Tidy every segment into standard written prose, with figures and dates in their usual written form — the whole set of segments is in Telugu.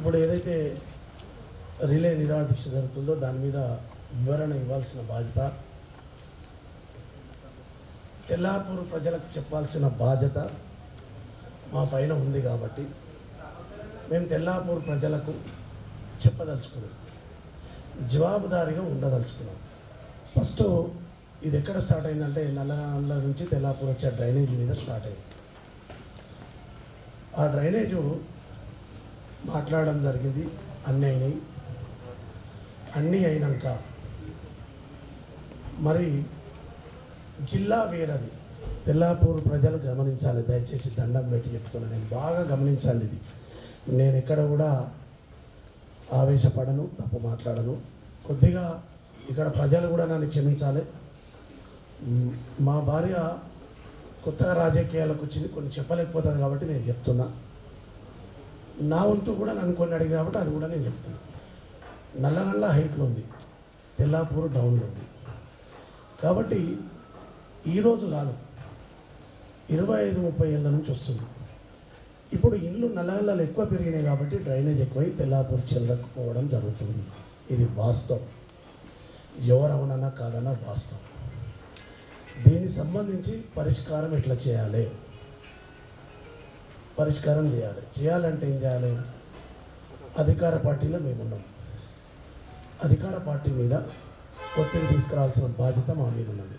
ఇప్పుడు ఏదైతే రిలే నిరాహార దీక్ష జరుగుతుందో దాని మీద వివరణ ఇవ్వాల్సిన బాధ్యత, తెల్లాపూర్ ప్రజలకు చెప్పాల్సిన బాధ్యత మా పైన ఉంది. కాబట్టి మేము తెల్లాపూర్ ప్రజలకు చెప్పదలుచుకున్నాం, జవాబుదారీగా ఉండదలుచుకున్నాం. ఫస్ట్ ఇది ఎక్కడ స్టార్ట్ అయిందంటే నల్లగండ్ల నుంచి తెల్లాపూర్ వచ్చే డ్రైనేజ్ మీద స్టార్ట్ అయింది. ఆ డ్రైనేజు మాట్లాడడం జరిగింది, అన్నీ అయినాయి. అన్నీ అయినాక మరి జిల్లా వేరది. తెల్లాపూర్ ప్రజలు గమనించాలి, దయచేసి దండం పెట్టి చెప్తున్నాను, నేను బాగా గమనించండి. ఇది నేను ఎక్కడ కూడా ఆవేశపడను, తప్పు మాట్లాడను. కొద్దిగా ఇక్కడ ప్రజలు కూడా నన్ను క్షమించాలి. మా భార్య కొత్తగా రాజకీయాలకు వచ్చింది, కొన్ని చెప్పలేకపోతుంది కాబట్టి నేను చెప్తున్నా. నా వంతు కూడా నన్ను కొన్ని అడిగి కాబట్టి అది కూడా నేను చెప్తున్నా. నల్లగండ్ల హైట్లో ఉంది, తెల్లాపూర్ డౌన్లో ఉంది. కాబట్టి ఈరోజు కాదు, 25-30 ఏళ్ళ నుంచి వస్తుంది. ఇప్పుడు ఇండ్లు నల్లగండ్లలో ఎక్కువ పెరిగినాయి కాబట్టి డ్రైనేజ్ ఎక్కువై తెల్లాపూర్ చెల్లకపోవడం జరుగుతుంది. ఇది వాస్తవం, ఎవరవునన్నా కాదన్నా వాస్తవం. దీనికి సంబంధించి పరిష్కారం ఎట్లా చేయాలి, పరిష్కారం చేయాలంటే ఏం చేయాలి? అధికార పార్టీలో మేమున్నాం. అధికార పార్టీ మీద ఒత్తిడి తీసుకురావాల్సిన బాధ్యత మా మీద ఉన్నది.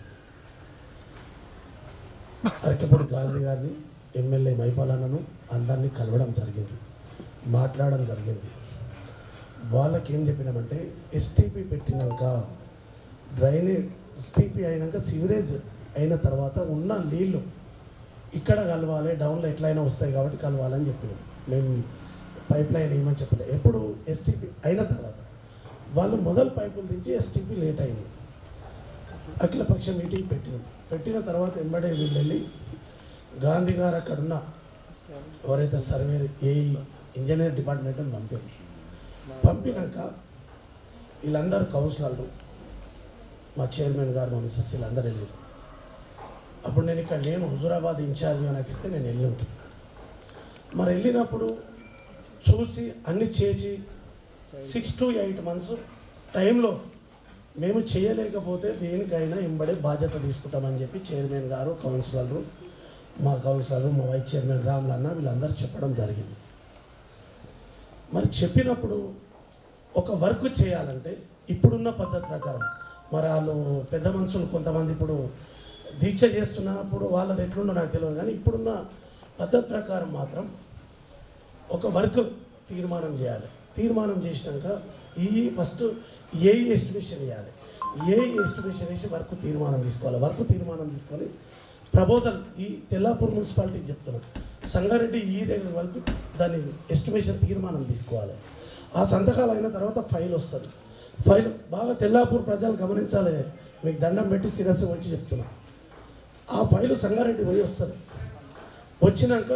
అరకెపూడి గాంధీ గారిని, ఎమ్మెల్యే మైపాలన్నను అందరినీ కలవడం జరిగింది, మాట్లాడడం జరిగింది. వాళ్ళకి ఏం చెప్పినామంటే ఎస్టీపీ పెట్టినాక, డ్రైనేజ్ ఎస్టీపీ అయినాక సివరేజ్ అయిన తర్వాత ఉన్న నీళ్ళు ఇక్కడ కలవాలి, డౌన్లో ఎట్లయినా వస్తాయి కాబట్టి కలవాలని చెప్పినాం. మేము పైప్ లైన్ ఏమని చెప్పలేదు. ఎప్పుడు ఎస్టీపీ అయిన తర్వాత వాళ్ళు మొదలు పైపులు దించి ఎస్టీపీ లేట్ అయింది. అఖిలపక్ష మీటింగ్ పెట్టిన తర్వాత వెంబడే వీళ్ళు వెళ్ళి గాంధీ గారు అక్కడున్న ఎవరైతే సర్వేర్ ఇంజనీర్ డిపార్ట్మెంట్ని పంపినాక వీళ్ళందరూ కౌన్సిలర్లు, మా చైర్మన్ గారు, మా మిస్సెస్ వీళ్ళందరూ వెళ్ళారు. అప్పుడు నేను ఇక్కడ లేను, హుజూరాబాద్ ఇన్ఛార్జ్గా నాకు ఇస్తే నేను వెళ్ళి ఉంటాను. మరి వెళ్ళినప్పుడు చూసి అన్ని చేసి 6 to 8 months టైంలో మేము చేయలేకపోతే దేనికైనా ఎంబడే బాధ్యత తీసుకుంటామని చెప్పి చైర్మన్ గారు, కౌన్సిలర్లు, మా వైస్ చైర్మన్ రాములన్న వీళ్ళందరూ చెప్పడం జరిగింది. మరి చెప్పినప్పుడు ఒక వర్క్ చేయాలంటే ఇప్పుడున్న పద్ధతి ప్రకారం, మరి వాళ్ళు పెద్ద మనుషులు కొంతమంది ఇప్పుడు దీక్ష చేస్తున్నప్పుడు వాళ్ళది ఎట్లుండో నాకు తెలియదు, కానీ ఇప్పుడున్న పద్ధతి ప్రకారం మాత్రం ఒక వర్క్ తీర్మానం చేయాలి. తీర్మానం చేసినాక ఫస్ట్ ఏఈ ఎస్టిమేషన్ వేయాలి. ఏఈ ఎస్టిమేషన్ వేసి వర్క్ తీర్మానం తీసుకోవాలి. వర్క్ తీర్మానం తీసుకొని ప్రపోజల్ ఈ తెల్లాపూర్ మున్సిపాలిటీకి చెప్తున్నాం, సంగారెడ్డి దగ్గర కలిపి దాని ఎస్టిమేషన్ తీర్మానం తీసుకోవాలి. ఆ సంతకాలు అయిన తర్వాత ఫైల్ వస్తుంది. ఫైల్ బాగా తెల్లాపూర్ ప్రజలు గమనించాలి, మీకు దండం పెట్టి శిరస్సు వచ్చి చెప్తున్నా. ఆ ఫైలు సంగారెడ్డి పోయి వస్తుంది. వచ్చినాక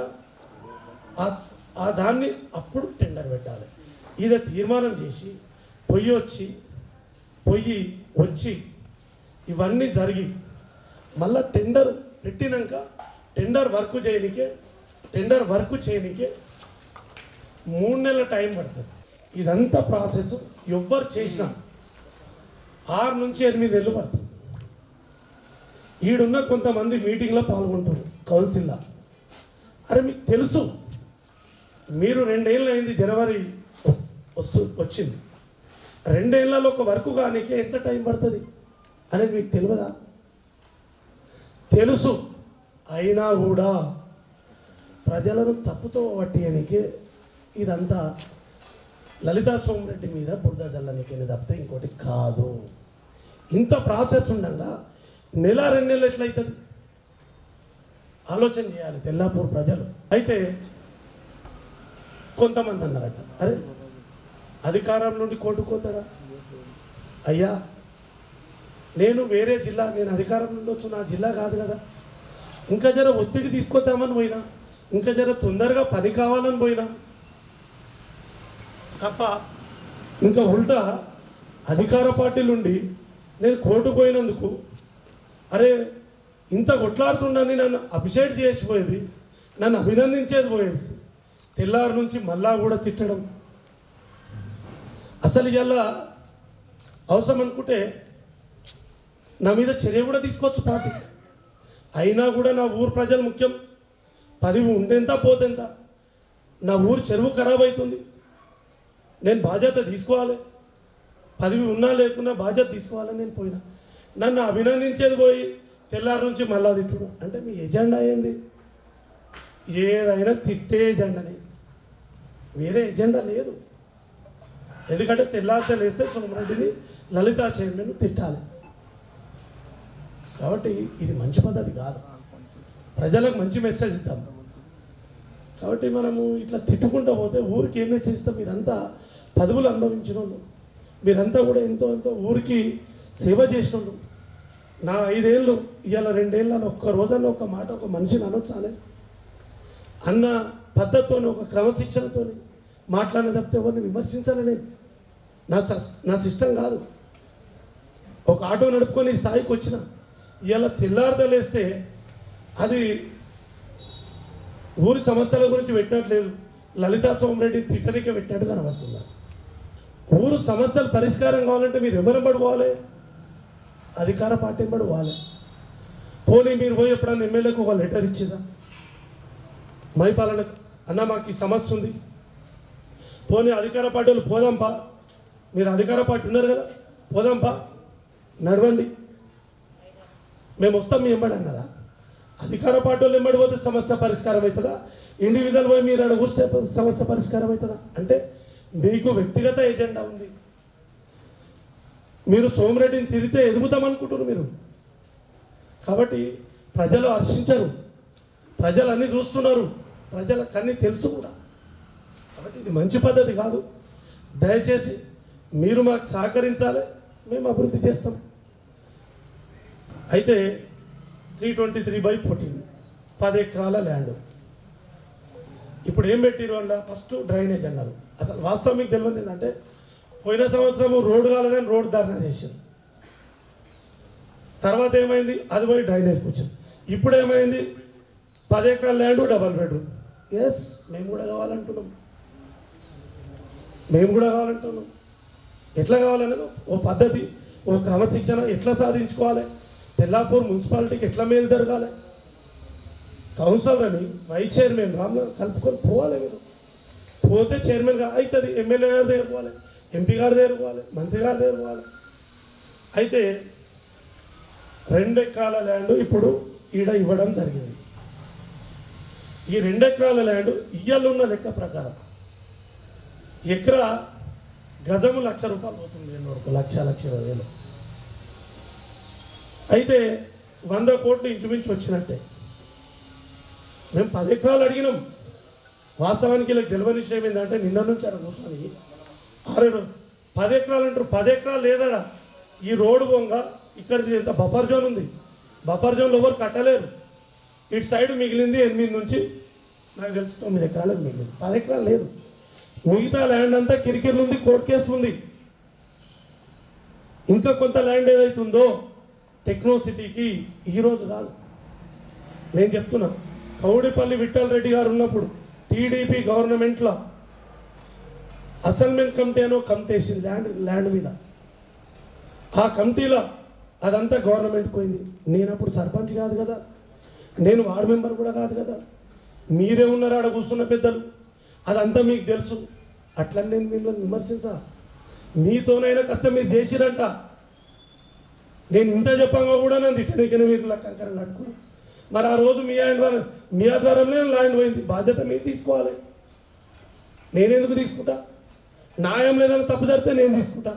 ఆ దాన్ని అప్పుడు టెండర్ పెట్టాలి. ఇదే తీర్మానం చేసి పొయ్యి వచ్చి ఇవన్నీ జరిగి మళ్ళా టెండర్ పెట్టినాక టెండర్ వర్క్ చేయనికే 3 నెలల టైం పడుతుంది. ఇదంతా ప్రాసెస్ ఎవ్వరు చేసినా 6 నుంచి 8 నెలలు పడుతుంది. ఈడున్న కొంతమంది మీటింగ్లో పాల్గొంటారు కౌన్సిల్లో. అరే మీకు తెలుసు, మీరు 2 ఏళ్ళు అయింది, జనవరి వచ్చింది. 2 ఏళ్లలో ఒక వర్క్ కానీకే ఎంత టైం పడుతుంది అనేది మీకు తెలియదా? తెలుసు. అయినా కూడా ప్రజలను తప్పుతో పట్టియనికే ఇదంతా లలితా సోమరెడ్డి మీద బురద జల్లనికే తప్పితే ఇంకోటి కాదు. ఇంత ప్రాసెస్ ఉండగా 1-2 నెలలు ఎట్లయితుంది ఆలోచన చేయాలి తెల్లాపూర్ ప్రజలు. అయితే కొంతమంది అన్నారట, అరే అధికారం నుండి కోటుకోతాడా? అయ్యా నేను వేరే జిల్లా, నేను అధికారం నుండి వచ్చి నా జిల్లా కాదు కదా, ఇంకా జర ఒత్తిడి తీసుకొద్దామని పోయినా, ఇంకా జర తొందరగా పని కావాలని పోయినా తప్ప ఇంకా ఉల్టా అధికార పార్టీ నుండి నేను కోర్టుకు పోయినందుకు అరే ఇంత కొట్లాడుతుండని నన్ను అప్రిషియేట్ చేసిపోయేది, నన్ను అభినందించేది పోయేది. తెల్లారి నుంచి మళ్ళా కూడా తిట్టడం, అసలు ఇలా అవసరం అనుకుంటే నా మీద చర్య కూడా తీసుకోవచ్చు పార్టీ. అయినా కూడా నా ఊరు ప్రజలు ముఖ్యం. పదవి ఉండేంత పోతేంత, నా ఊరు చెరువు ఖరాబ్ అవుతుంది, నేను బాధ్యత తీసుకోవాలి. పదవి ఉన్నా లేకున్నా బాధ్యత తీసుకోవాలని నేను పోయినా. నన్ను అభినందించేది పోయి తెల్లారి నుంచి మళ్ళా తిట్టుడు అంటే మీ ఎజెండా ఏంది? ఏదైనా తిట్టే ఎజెండానే, వేరే ఎజెండా లేదు. ఎందుకంటే తెల్లారితే లేస్తే సోమిరెడ్డిని లలిత చైర్మన్ తిట్టాలి. కాబట్టి ఇది మంచి పద్ధతి కాదు. ప్రజలకు మంచి మెసేజ్ ఇద్దాం. కాబట్టి మనము ఇట్లా తిట్టుకుంటూ పోతే ఊరికి ఏం మెసేజ్ ఇస్తాం? మీరంతా పదవులు అనుభవించిన వాళ్ళు, మీరంతా కూడా ఎంతో ఊరికి సేవ చేసిన వాళ్ళు. నా 5 ఏళ్ళు ఇవాళ 2 ఏళ్ళలో ఒక్క రోజుల్లో ఒక మాట ఒక మనిషిని అనొచ్చానే అన్న పద్ధతితో ఒక క్రమశిక్షణతో మాట్లాడిన తప్పితే ఎవరిని విమర్శించాలి నేను. నా సిస్టమ్ కాదు. ఒక ఆటో నడుపుకొని ఈ స్థాయికి వచ్చిన. ఇవాళ తెల్లారదలేస్తే అది ఊరి సమస్యల గురించి పెట్టట్లేదు, లలితా సోమిరెడ్డి తిట్టనికే పెట్టినట్టు కనబడుతుంది. ఊరు సమస్యలు పరిష్కారం కావాలంటే మీరు ఎవరు పడిపోవాలి? అధికార పార్టీ పడిపోవాలి. పోనీ మీరు పోయి ఎప్పుడన్నా ఎమ్మెల్యేకు ఒక లెటర్ ఇచ్చిందా? మైపాలనకు అన్న మాకు ఈ సమస్య ఉంది, పోనీ అధికార పార్టీ వాళ్ళు పోదాంపా, మీరు అధికార పార్టీ ఉన్నారు కదా, పోదాంపా నడవండి మేము వస్తాం మీ ఎంబడి అన్నారా? అధికార పార్టీ వాళ్ళు ఎంబడి పోతే సమస్య పరిష్కారం అవుతుందా? ఇండివిజువల్ పోయి మీరు అక్కడ కూర్చే సమస్య పరిష్కారం అవుతుందా? అంటే మీకు వ్యక్తిగత ఎజెండా ఉంది. మీరు సోమిరెడ్డిని తిరిగితే ఎదుగుతామనుకుంటున్నారు మీరు. కాబట్టి ప్రజలు హర్షించరు, ప్రజలు అన్నీ చూస్తున్నారు, ప్రజలకు అన్నీ తెలుసు కూడా. కాబట్టి ఇది మంచి పద్ధతి కాదు. దయచేసి మీరు మాకు సహకరించాలి, మేము అభివృద్ధి చేస్తాం. అయితే 323/14 10 ఎకరాల ల్యాండ్. ఇప్పుడు ఏం పెట్టిరు వాళ్ళ? ఫస్ట్ డ్రైనేజ్ అన్నారు. అసలు వాస్తవం మీకు తెలియదు ఏంటంటే పోయిన సంవత్సరం రోడ్డు కాలేదని రోడ్డు ధర్నా చేశారు. తర్వాత ఏమైంది? అది పోయి డ్రైనేజ్కి వచ్చింది. ఇప్పుడు ఏమైంది? 10 ఎకరాల ల్యాండ్ డబల్ బెడ్రూమ్. ఎస్, మేము కూడా కావాలంటున్నాం. ఎట్లా కావాలనేది ఓ పద్ధతి, ఓ క్రమశిక్షణ ఎట్లా సాధించుకోవాలి, తెల్లాపూర్ మున్సిపాలిటీకి ఎట్లా మేలు జరగాలి, కౌన్సిలర్ అని వైస్ చైర్మన్ రామ్నాథ్ కలుపుకొని పోవాలి. మీరు పోతే చైర్మన్గా అవుతుంది. ఎమ్మెల్యే గారి దగ్గర పోవాలి, ఎంపీ గారి దగ్గర పోవాలి, మంత్రి గారి దగ్గర పోవాలి. అయితే 2 ఎకరాల ల్యాండ్ ఇప్పుడు ఈడ ఇవ్వడం జరిగింది. ఈ 2 ఎకరాల ల్యాండ్ ఇయ్యాలున్న లెక్క ప్రకారం ఎకరా గజము ₹1,00,000 పోతుంది. వరకు 1,20,000. అయితే 100 కోట్లు ఇంచుమించు వచ్చినట్టే. మేము 10 ఎకరాలు అడిగినాం. వాస్తవానికి ఇలా తెలియని విషయం ఏంటంటే నిన్న నుంచి అక్కడ కూర్చొని 10 ఎకరాలు అంటారు. 10 ఎకరాలు లేదడా. ఈ రోడ్డు బొంగ ఇక్కడిది ఎంత బఫర్ జోన్ ఉంది, బఫర్ జోన్లో ఎవరు కట్టలేరు. ఇటు సైడ్ మిగిలింది 8 నుంచి నాకు తెలిసి 9 ఎకరాలకు మిగిలింది. 10 ఎకరాలు లేదు. మిగతా ల్యాండ్ అంతా కిరికిర్లు ఉంది, కోర్టు కేసులు ఉంది. ఇంకా కొంత ల్యాండ్ ఏదైతుందో టెక్నో సిటీకి ఈరోజు కాదు, నేను చెప్తున్నా. కౌడిపల్లి విఠల్ రెడ్డి గారు ఉన్నప్పుడు టీడీపీ గవర్నమెంట్లో అసైన్మెంట్ కమిటీ అనో కమిటీ వేసింది ల్యాండ్ మీద. ఆ కమిటీలో అదంతా గవర్నమెంట్ పోయింది. నేను అప్పుడు సర్పంచ్ కాదు కదా, నేను వార్డు మెంబర్ కూడా కాదు కదా. మీరే ఉన్నారు ఆడ కూర్చున్న పెద్దలు, అదంతా మీకు తెలుసు. అట్లా నేను మిమ్మల్ని విమర్శించా. మీతోనైనా కష్టం మీరు చేసిరంట. నేను ఇంత చెప్పంగా కూడా నన్ను తిట్టనికనే మీరు కంకరం కట్టుకుని. మరి ఆ రోజు మీ ఆధ్వర్యంలో ల్యాండ్ పోయింది. బాధ్యత మీరు తీసుకోవాలి. నేనెందుకు తీసుకుంటా? న్యాయం లేదని తప్పు జరిగితే నేను తీసుకుంటా.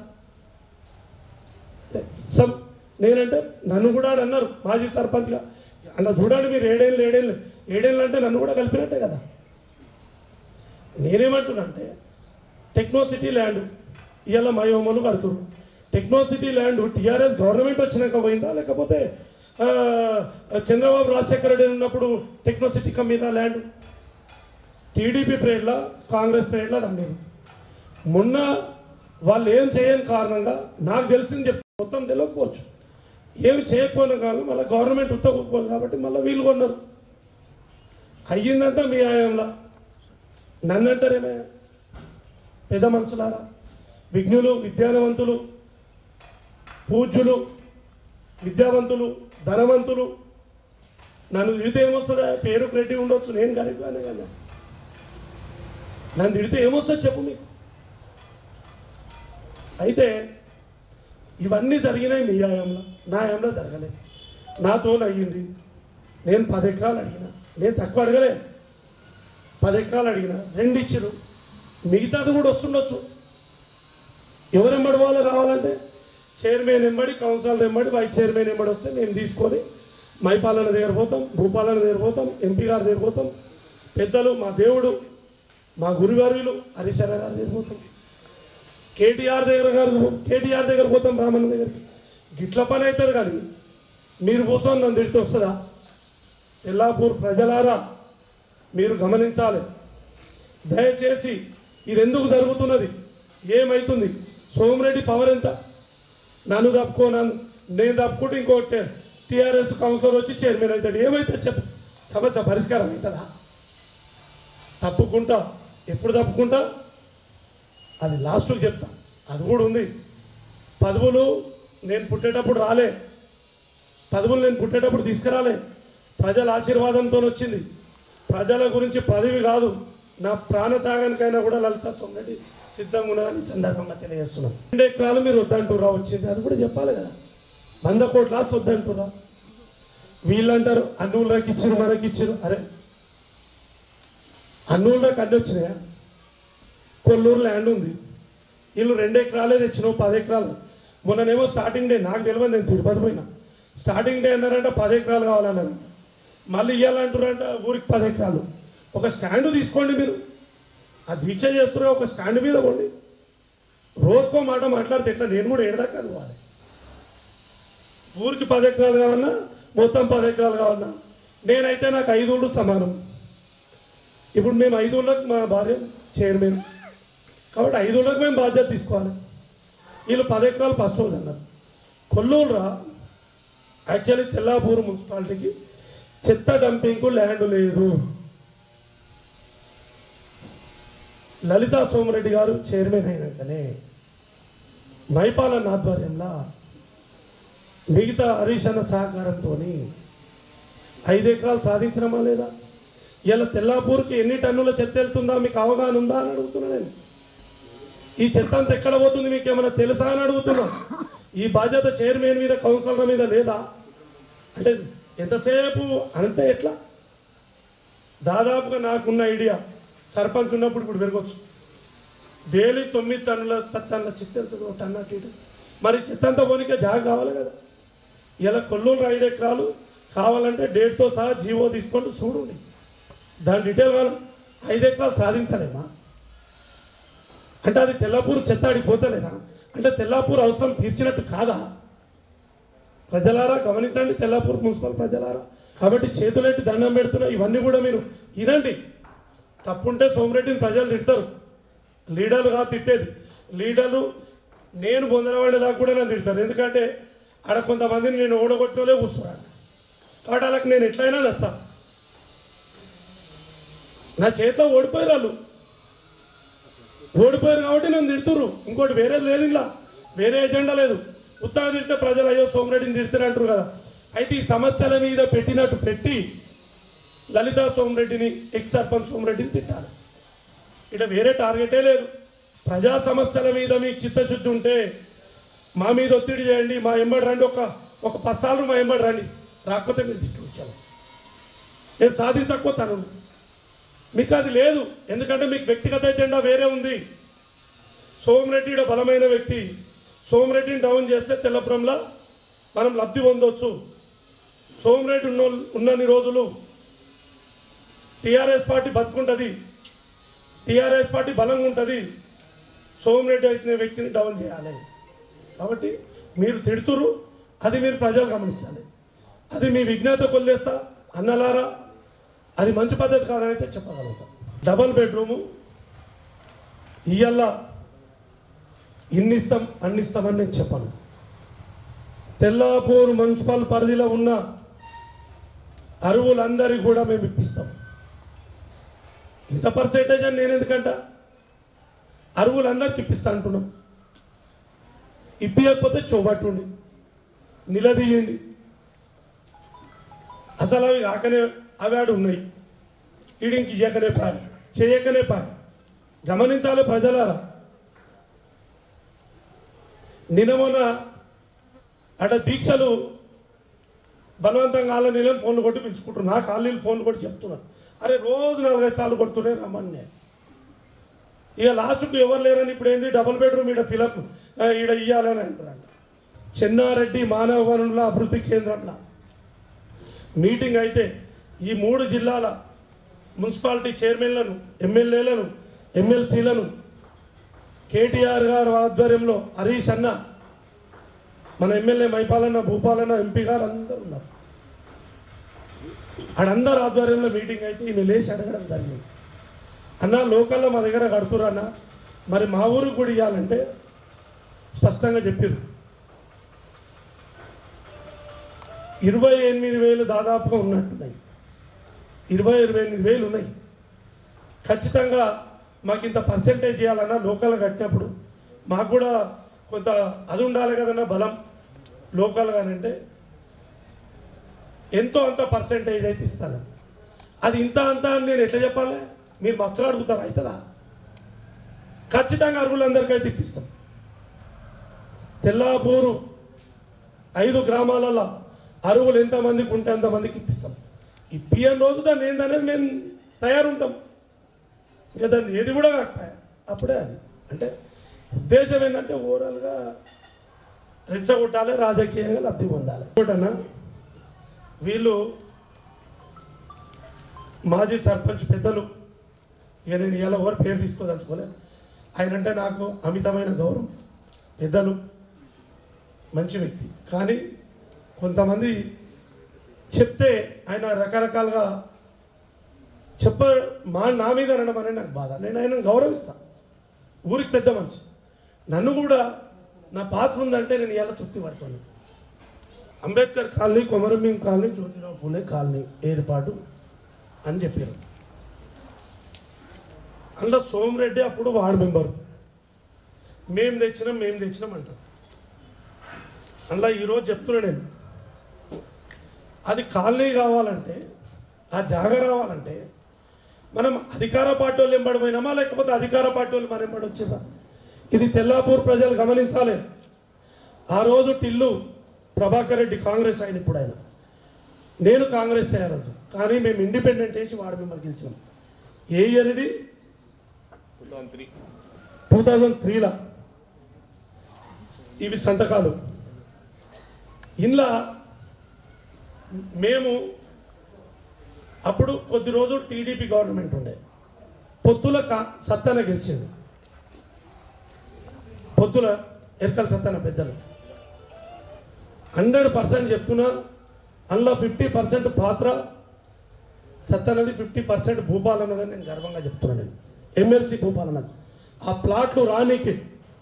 నేనంటే నన్ను కూడా అన్నారు మాజీ సర్పంచ్గా, అలా చూడండి మీరు 7 ఏళ్ళు అంటే నన్ను కూడా కలిపినట్టే కదా. నేనేమంటున్నా అంటే టెక్నో సిటీ ల్యాండ్ ఇవాళ మయోమలు కడుతున్నారు. Techno city land TRS government వచ్చినాక పోయిందా, లేకపోతే చంద్రబాబు రాజశేఖర రెడ్డి ఉన్నప్పుడు టెక్నో సిటీ కమ్మిన ల్యాండ్? టీడీపీ పీరియడ్లో కాంగ్రెస్ పీరియడ్లో అమ్మారు. మొన్న వాళ్ళు ఏం చేయని కారణంగా నాకు తెలిసింది చెప్తే మొత్తం తెలియకపోవచ్చు, ఏమి చేయకపోయినా కానీ మళ్ళీ గవర్నమెంట్ ఉత్తకపోదు కాబట్టి మళ్ళీ వీళ్ళు కొన్నారు. అయ్యిందంతా మీ ఆయంలో. నన్ను అంటారేమే పెద్ద మనుషులారా, విజ్ఞులు, విద్యావంతులు, పూజ్యులు, విద్యావంతులు, ధనవంతులు నన్ను తిడితే ఏమొస్తుందా? పేరుకు రెడ్డి ఉండొచ్చు, నేను గరీబ్గానే కదా. నన్ను తిడితే ఏమొస్తుంది చెప్పు మీకు? అయితే ఇవన్నీ జరిగినాయి మీ హయాంలో, నా హయాంలో జరగలేదు. నాతో అయ్యింది. నేను 10 ఎకరాలు అడిగిన, నేను తక్కువ అడగలే. 10 ఎకరాలు అడిగిన, 2 ఇచ్చిరు. మిగతాది కూడా వస్తుండొచ్చు. ఎవరెంబడి వాళ్ళు రావాలంటే చైర్మన్ ఎంబడి, కౌన్సిలర్ ఎంబడి, వైస్ చైర్మన్ ఎంబడి వస్తే మేము తీసుకొని మైపాలన దగ్గర పోతాం, భూపాలన దగ్గర పోతాం, ఎంపీ గారి దగ్గర పోతాం, పెద్దలు, మా దేవుడు, మా గురువారులు హరిశర గారి దగ్గర పోతాం, కేటీఆర్ దగ్గర పోతాం, రామన్న దగ్గరికి. గిట్ల పని అవుతుంది. కానీ మీరు కూర్చొని నన్ను తిరిగి వస్తుందా? తెల్లాపూర్ ప్రజలారా మీరు గమనించాలి. దయచేసి ఇది ఎందుకు జరుగుతున్నది, ఏమవుతుంది? సోమిరెడ్డి పవర్ ఎంత? నన్ను నేను తప్పుకుంటే ఇంకో టీఆర్ఎస్ కౌన్సిలర్ వచ్చి చైర్మన్ అవుతాడు. ఏమైతే చెప్పు, సమస్య పరిష్కారం అవుతుందా? తప్పుకుంటా. ఎప్పుడు తప్పుకుంటా? అది లాస్ట్కి చెప్తా. అది కూడా ఉంది. పదవులు నేను పుట్టేటప్పుడు రాలే, పదవులు నేను పుట్టేటప్పుడు తీసుకురాలే. ప్రజల ఆశీర్వాదంతో వచ్చింది. ప్రజల గురించి పదవి కాదు, నా ప్రాణత్యాగానికైనా కూడా లలితా సోమిరెడ్డి సిద్ధంగా ఉన్నదని సందర్భంగా తెలియజేస్తున్నాను. 2 ఎకరాలు మీరు వద్దంటురా, వచ్చింది అది కూడా చెప్పాలి కదా. 100 కోట్ల ఆస్తి వద్దంటురా. వీళ్ళంటారు అన్నూళ్ళకి ఇచ్చిరు, మనకి ఇచ్చిరు. అరే అన్నూళ్ళకి అన్ని వచ్చినాయా? కొల్లూరు ల్యాండ్ ఉంది, వీళ్ళు 2 ఎకరాలే తెచ్చినావు, 10 ఎకరాలు. మొన్ననేమో స్టార్టింగ్ డే, నాకు తెలియదు, నేను తిరుపతి పోయినా. స్టార్టింగ్ డే అన్నారంట 10 ఎకరాలు కావాలన్నారు. మళ్ళీ ఇవ్వాలంటారంట ఊరికి 10 ఎకరాలు. ఒక స్టాండ్ తీసుకోండి మీరు. ఆ దీక్ష చేస్తున్నా ఒక స్టాండ్ మీద పోండి. రోజుకో మాట మాట్లాడితే ఎట్లా? నేను కూడా ఏడదాకా అనుకోవాలి. ఊరికి 10 ఎకరాలు కావాలన్నా, మొత్తం 10 ఎకరాలు కావాలన్నా, నేనైతే నాకు 5 ఊళ్ళు సమానం. ఇప్పుడు మేము 5 ఊళ్ళకి మా భార్య చైర్మన్ కాబట్టి 5 ఊళ్ళకి మేము బాధ్యత తీసుకోవాలి. వీళ్ళు 10 ఎకరాలు ఫస్ట్ రోజు అన్నారు. కొల్లూరురా యాక్చువల్లీ తెల్లాపూర్ మున్సిపాలిటీకి చెత్త డంపింగ్కు ల్యాండ్ లేదు. లలితా సోమిరెడ్డి గారు చైర్మన్ అయినాకనే మైపాలన ఆధ్వర్యంలో మిగతా హరీష్ అన్న సహకారంతో 5 ఎకరాలు సాధించడమా లేదా? ఇలా తెల్లాపూర్కి ఎన్ని టన్నుల చెత్త వెళ్తుందా మీకు అవగాహన ఉందా అని అడుగుతున్నా నేను. ఈ చెత్త అంతా ఎక్కడ పోతుంది మీకు ఏమైనా తెలుసా అని అడుగుతున్నా. ఈ బాధ్యత చైర్మన్ మీద, కౌన్సిలర్ మీద లేదా? అంటే ఎంతసేపు అంటే ఎట్లా? దాదాపుగా నాకున్న ఐడియా, సర్పంచ్ ఉన్నప్పుడు ఇప్పుడు పెరగచ్చు, డైలీ 9 టన్నుల చెత్త వెళ్తుంది, 1 టన్ను అటు ఇటు. మరి చెత్త అంతా పోనీకే జాగ కావాలి కదా. ఇలా కొల్లూరు 5 ఎకరాలు కావాలంటే డేట్తో సహా జీవో తీసుకుంటూ చూడండి, దాని డీటెయిల్ కావాలి. 5 ఎకరాలు సాధించలేమా? అంటే అది తెల్లాపూర్ చెత్త ఆడిపోతలేదా? అంటే తెల్లాపూర్ అవసరం తీర్చినట్టు కాదా? ప్రజలారా గమనించండి, తెల్లాపూర్ మున్సిపల్ ప్రజలారా. కాబట్టి చేతులెట్టి దండం పెడుతున్నా. ఇవన్నీ కూడా మీరు వినండి. తప్పుంటే సోమిరెడ్డిని ప్రజలు తిడతారు. లీడర్లు కాదు తిట్టేది, లీడర్లు నేను పొందనవాడేదాకా కూడా నన్ను తిడతారు. ఎందుకంటే ఆడ కొంతమందిని నేను ఓడగొట్టలే కూర్చున్నాను. కాబట్టి వాళ్ళకి నేను ఎట్లయినా నచ్చా. నా చేతిలో ఓడిపోయారు వాళ్ళు, ఓడిపోయారు కాబట్టి నన్ను తిడుతురు. ఇంకోటి వేరేది లేదు, ఇలా వేరే ఎజెండా లేదు. ఉత్తగా తిడితే ప్రజలు అయ్యో సోమిరెడ్డిని తిడతారు అంటారు కదా. అయితే ఈ సమస్యల మీద పెట్టినట్టు పెట్టి లలితా సోమిరెడ్డిని, ఎక్స్ సర్పంచ్ సోమిరెడ్డిని తిట్టాలి. ఇక్కడ వేరే టార్గెటే లేదు. ప్రజా సమస్యల మీద మీకు చిత్తశుద్ధి ఉంటే మా మీద ఒత్తిడి చేయండి, మా ఎంబడి రండి, ఒక 10 సార్లు మా ఎంబడి రండి. రాకపోతే మీరు తిట్లు వచ్చాను, నేను సాధించకపోతాను. మీకు అది లేదు, ఎందుకంటే మీకు వ్యక్తిగత ఎజెండా వేరే ఉంది. సోమిరెడ్డి బలమైన వ్యక్తి. సోమిరెడ్డిని డౌన్ చేస్తే తెల్లపురంలో మనం లబ్ధి పొందవచ్చు. సోమిరెడ్డి ఉన్నన్ని రోజులు టీఆర్ఎస్ పార్టీ బతుకుంటుంది, టీఆర్ఎస్ పార్టీ బలంగా ఉంటుంది. సోమిరెడ్డి అనే వ్యక్తిని డౌన్ చేయాలి. కాబట్టి మీరు తిడుతురు, అది మీరు ప్రజలు గమనించాలి. అది మీ విజ్ఞత కొల్లేస్తా అన్నలారా, అది మంచి పద్ధతి కాదని అయితే చెప్పగలుగుతాం. డబల్ బెడ్రూము ఇయ్యల్లా ఇన్నిస్తాం అన్నిస్తామని నేను చెప్పను. తెల్లాపూర్ మున్సిపల్ పరిధిలో ఉన్న అరువులందరికీ కూడా మేము ఇప్పిస్తాం. ఇంత పర్సెంటేజ్ అని నేను ఎందుకంట, అరువులందరికీ ఇప్పిస్తా అంటున్నాం. ఇప్పియకపోతే చూపట్టుండి నిలదీయండి. అసలు అవి కాకనే అవి ఆడు ఉన్నాయి, ఈడింకి ఇయ్యకనే పాయ చేయకనే పాయ. గమనించాలి ప్రజలారా. నిన్న అక్కడ దీక్షలు బలవంతంగా వాళ్ళ నీళ్ళని ఫోన్లు కొట్టి పిలుచుకుంటారు. నా కాలనీలు ఫోన్లు కొట్టి చెప్తున్నారు, అరే రోజు 4-5 సార్లు కొడుతున్నాయి రమ్మని. ఇక లాస్ట్కు ఎవరు లేరని ఇప్పుడు ఏంది డబుల్ బెడ్రూమ్ ఈడ ఫిలప్ ఈడ ఇయ్యాలని అంటారంట. చెన్నారెడ్డి మానవ వనరుల అభివృద్ధి కేంద్రంలో మీటింగ్ అయితే ఈ 3 జిల్లాల మున్సిపాలిటీ చైర్మన్లను, ఎమ్మెల్యేలను, ఎమ్మెల్సీలను కేటీఆర్ గారు ఆధ్వర్యంలో హరీష్ అన్న, మన ఎమ్మెల్యే మైపాలన్న, భూపాలన్న, ఎంపీ గారు అందరూ ఉన్నారు. ఆడందరు ఆధ్వర్యంలో మీటింగ్ అయితే ఈమె లేచి అడగడం జరిగింది, అన్న లోకల్లో మా దగ్గర కడుతురన్నా, మరి మా ఊరికి కూడా ఇవ్వాలంటే స్పష్టంగా చెప్పారు 28,000 దాదాపుగా ఉన్నట్టున్నాయి. 28,000 ఉన్నాయి. ఖచ్చితంగా మాకు ఇంత పర్సెంటేజ్ చేయాలన్నా లోకల్ కట్టినప్పుడు మాకు కూడా కొంత అది ఉండాలి కదన్నా బలం లోకల్గానంటే ఎంతో అంత పర్సెంటేజ్ అయితే ఇస్తాను. అది ఇంత అంత అని నేను ఎట్లా చెప్పాలి? మీరు మస్తులు అడుగుతారు, అవుతుందా? ఖచ్చితంగా అర్హులందరికీ ఇప్పిస్తాం. తెల్లాపూరు 5 గ్రామాలలో అరువులు ఎంతమందికి ఉంటే అంతమందికి ఇప్పిస్తాం. ఇప్పియని రోజు దాన్ని ఏందనేది మేము తయారుంటాం. ఇంకా దాన్ని ఏది కూడా కాకపోయా అప్పుడే అది అంటే ఉద్దేశం ఏంటంటే ఓవరాల్గా రెచ్చగొట్టాలి, రాజకీయంగా లబ్ధి పొందాలి. ఒకటన్నా వీళ్ళు మాజీ సర్పంచ్ పెద్దలు, ఇక నేను ఇలా ఎవరు పేరు తీసుకోదలుచుకోలేదు, ఆయన అంటే నాకు అమితమైన గౌరవం. పెద్దలు, మంచి వ్యక్తి. కానీ కొంతమంది చెప్తే ఆయన రకరకాలుగా నా మీద అనడం అనేది నాకు బాధ. నేను ఆయనను గౌరవిస్తాను, ఊరికి పెద్ద మనిషి. నన్ను కూడా నా పాత్ర ఉందంటే నేను ఎలా తృప్తి పడుతున్నాను. Ambedkar colony, Komaram Bheem colony, Jyotirao Phule colony ఏర్పాటు అని చెప్పారు. అందులో సోమిరెడ్డి అప్పుడు వార్డు మెంబరు, మేము తెచ్చినాం అంటారు. అందులో ఈరోజు చెప్తున్నా నేను, అది కాలనీ కావాలంటే, ఆ జాగా రావాలంటే మనం అధికార పార్టీ వాళ్ళు ఎంబడిపోయినామా లేకపోతే అధికార పార్టీ వాళ్ళు మన ఎంబడి వచ్చినా? ఇది తెల్లాపూర్ ప్రజలు గమనించాలి. ఆ రోజు టిల్లు ప్రభాకర్ రెడ్డి కాంగ్రెస్ ఆయన, ఇప్పుడు ఆయన, నేను కాంగ్రెస్ అయ్యారు. కానీ మేము ఇండిపెండెంట్ వేసి వార్డు మెంబర్ గెలిచినాం. ఏ ఇయర్ ఇది? 2003లో. ఇవి సంతకాలు. ఇంట్లో మేము అప్పుడు కొద్ది రోజులు టీడీపీ గవర్నమెంట్ ఉండే, పొత్తుల సత్తన గెలిచింది. పొత్తుల ఎరకల సత్తన పెద్దలు 100% చెప్తున్నా. అందులో 50% పాత్ర సత్తనది, 50% భూపాల్ అన్నదని నేను గర్వంగా చెప్తున్నాను. నేను ఎమ్మెల్సీ భూపాల్ అన్నది. ఆ ప్లాట్లు రానీకి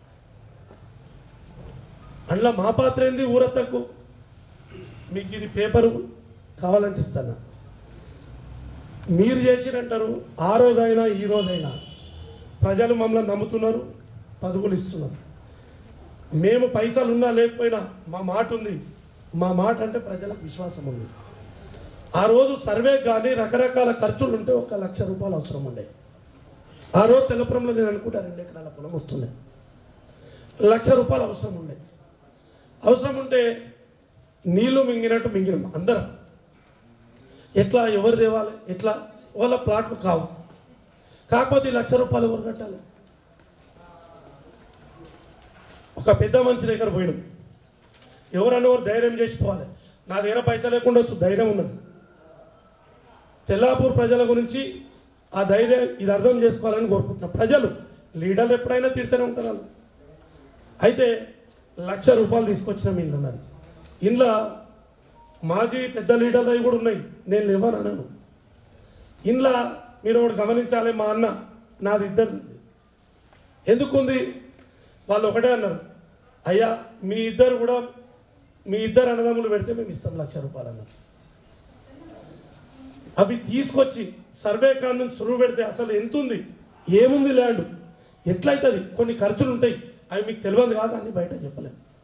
అందులో మా పాత్ర ఏంది? ఊరత్తకు మీకు ఇది పేపరు కావాలంటే ఇస్తాను. మీరు చేసిరంటారు. ఆ రోజైనా ఈ రోజైనా ప్రజలు మమ్మల్ని నమ్ముతున్నారు, పదవులు ఇస్తున్నారు. మేము పైసలు ఉన్నా లేకపోయినా మా మాట ఉంది. మా మాట అంటే ప్రజలకు విశ్వాసం ఉంది. ఆ రోజు సర్వే కానీ రకరకాల ఖర్చులు ఉంటే 1 లక్ష రూపాయలు అవసరం ఉండే. ఆ రోజు తెల్లపురంలో నేను అనుకుంటా 2 ఎకరాల పొలం వస్తుండే, 1 లక్ష రూపాయలు అవసరం ఉండే. అవసరం ఉంటే నీళ్ళు మింగినట్టు మింగినాం అందరం. ఎట్లా ఎవరు తేవాలి? ఎట్లా? వాళ్ళ ప్లాట్లు కావు. కాకపోతే 1 లక్ష రూపాయలు ఎవరు కట్టాలి? ఒక పెద్ద మనిషి దగ్గర పోయినాం. ఎవరన్నవారు ధైర్యం చేసిపోవాలి. నా దగ్గర పైసలు లేకుండా ధైర్యం ఉన్నది. తెల్లాపూర్ ప్రజల గురించి ఆ ధైర్యం ఇది అర్థం చేసుకోవాలని కోరుకుంటున్నాం. ప్రజలు లీడర్లు ఎప్పుడైనా తిడుతూనే ఉంటారు. అయితే 1 లక్ష రూపాయలు తీసుకొచ్చినాం. ఇల్లు ఉన్నది. ఇంట్లో మాజీ పెద్ద లీడర్లు అవి కూడా ఉన్నాయి, నేను లేవని అన్నాను. ఇంట్లో మీరు ఒకటి గమనించాలి. మా అన్న నాది 2 ఎందుకుంది? వాళ్ళు ఒకటే అన్నారు, అయ్యా మీ ఇద్దరు అన్నదమ్ములు పెడితే మేము ఇస్తాం 1 లక్ష రూపాయలు అన్నారు. అవి తీసుకొచ్చి సర్వే కాన్ నుంచి సురువు పెడితే అసలు ఎంత ఉంది, ఏముంది, ల్యాండ్ ఎట్లయితుంది, కొన్ని ఖర్చులు ఉంటాయి. అవి మీకు తెలియదు కాదు అని బయట చెప్పలేము.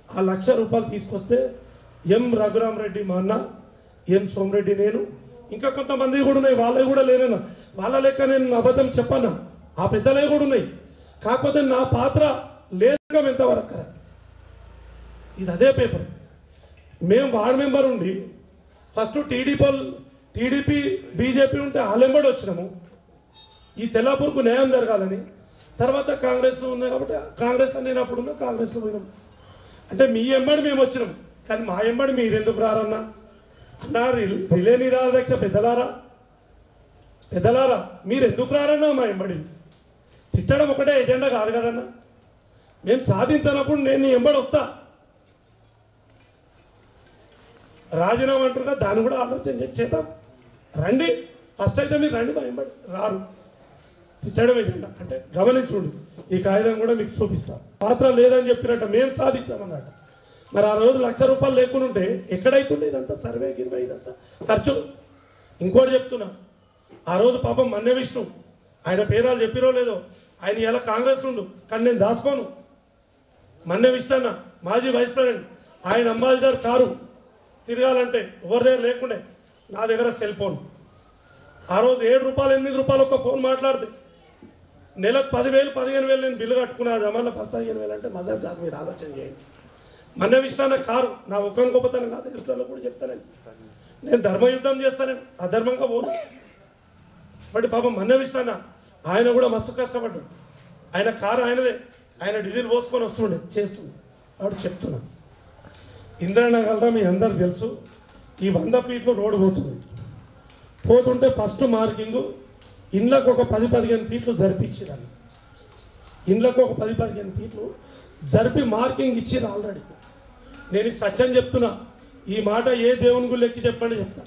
ఆ ₹1,00,000 తీసుకొస్తే ఎం రఘురామ్ రెడ్డి మా అన్న, ఎం సోమిరెడ్డి నేను, ఇంకా కొంతమంది కూడా ఉన్నాయి, వాళ్ళవి కూడా లేనన్నా. వాళ్ళ లెక్క నేను అబద్ధం చెప్పన్నా, ఆ పెద్దలే కూడా ఉన్నాయి. కాకపోతే నా పాత్ర లేక ఎంతవరకు కరెక్ట్. ఇది అదే పేపర్. మేము వార్డ్ మెంబర్ ఉండి ఫస్ట్ టీడీపీ బీజేపీ ఉంటే వాళ్ళెంబడి వచ్చినాము ఈ తెల్లాపూర్కు న్యాయం జరగాలని. తర్వాత కాంగ్రెస్ ఉంది కాబట్టి కాంగ్రెస్లో నేను అప్పుడున్నా, కాంగ్రెస్లో పోయినాం. అంటే మీ ఎంబడి మేము వచ్చినాం, కానీ మా ఎంబడి మీరు ఎందుకు రారన్నా? అన్నా రిలే నిరాదక్ష పెద్దలారా మీరు ఎందుకు రారన్నా మా ఎంబడి? తిట్టడం ఒకటే ఎజెండా కాదు కదన్నా. మేము సాధించినప్పుడు నేను నీ ఎంబడి వస్తా. రాజీనామా అంటారు కదా, దాన్ని కూడా ఆలోచన చేద్దాం. రండి, ఫస్ట్ అయితే మీరు రండి, మా ఎంబడి రారు. తిట్టడం ఎజెండా అంటే గమనించుకోండి. ఈ కాగితం కూడా మీకు చూపిస్తా. పాత్ర లేదని చెప్పినట్ట మేము సాధించామన్నట్ట. మరి ఆ రోజు ₹1,00,000 లేకుండా ఉంటే ఎక్కడైతుండే ఇదంతా సర్వే గిర్వే ఇదంతా ఖర్చులు. ఇంకోటి చెప్తున్నా, ఆ రోజు పాపం మన్య విష్ణు, ఆయన పేరాలు చెప్పిరో లేదో, ఆయన ఎలా కాంగ్రెస్లో ఉండు, కానీ నేను దాచుకోను. మన్య విష్ణు అన్న మాజీ వైస్ ప్రెసిడెంట్, ఆయన అంబాసిడర్ కారు తిరగాలంటే ఎవరి దగ్గర లేకుండే, నా దగ్గర సెల్ ఫోన్. ఆ రోజు ₹7 ₹8 ఒక ఫోన్ మాట్లాడితే నెలకు 10,000 15,000 నేను బిల్లు కట్టుకున్నా. జమాన్లో 15,000 అంటే మజాక్ కాదు, మీరు ఆలోచన చేయండి. మన్య విష్ణు అన్న కారు నా ఒక్కని గొప్పతనం కాదు, ఎదుటిలో కూడా చెప్తానండి. నేను ధర్మయుద్ధం చేస్తానండి, అధర్మంగా పోను. బట్ పాపం మన్య విష్ణు అన్న ఆయన కూడా మస్తు కష్టపడ్డాడు. ఆయన కారు ఆయనదే, ఆయన డీజిల్ పోసుకొని వస్తుండే చేస్తుండే. కాబట్టి చెప్తున్నా, ఇంద్రనగర్లో మీ అందరికి తెలుసు, ఈ 100 ఫీట్లు రోడ్డు పోతుంటే ఫస్ట్ మార్కింగ్ ఇండ్లకు ఒక 10-15 ఫీట్లు జరిపించిరాను. ఇండ్లకు ఒక 10-15 ఫీట్లు జరిపి మార్కింగ్ ఇచ్చిరు ఆల్రెడీ. నేను ఇది సత్యం చెప్తున్నా, ఈ మాట ఏ దేవుని గుళ్ళు ఎక్కి చెప్పండి చెప్తా.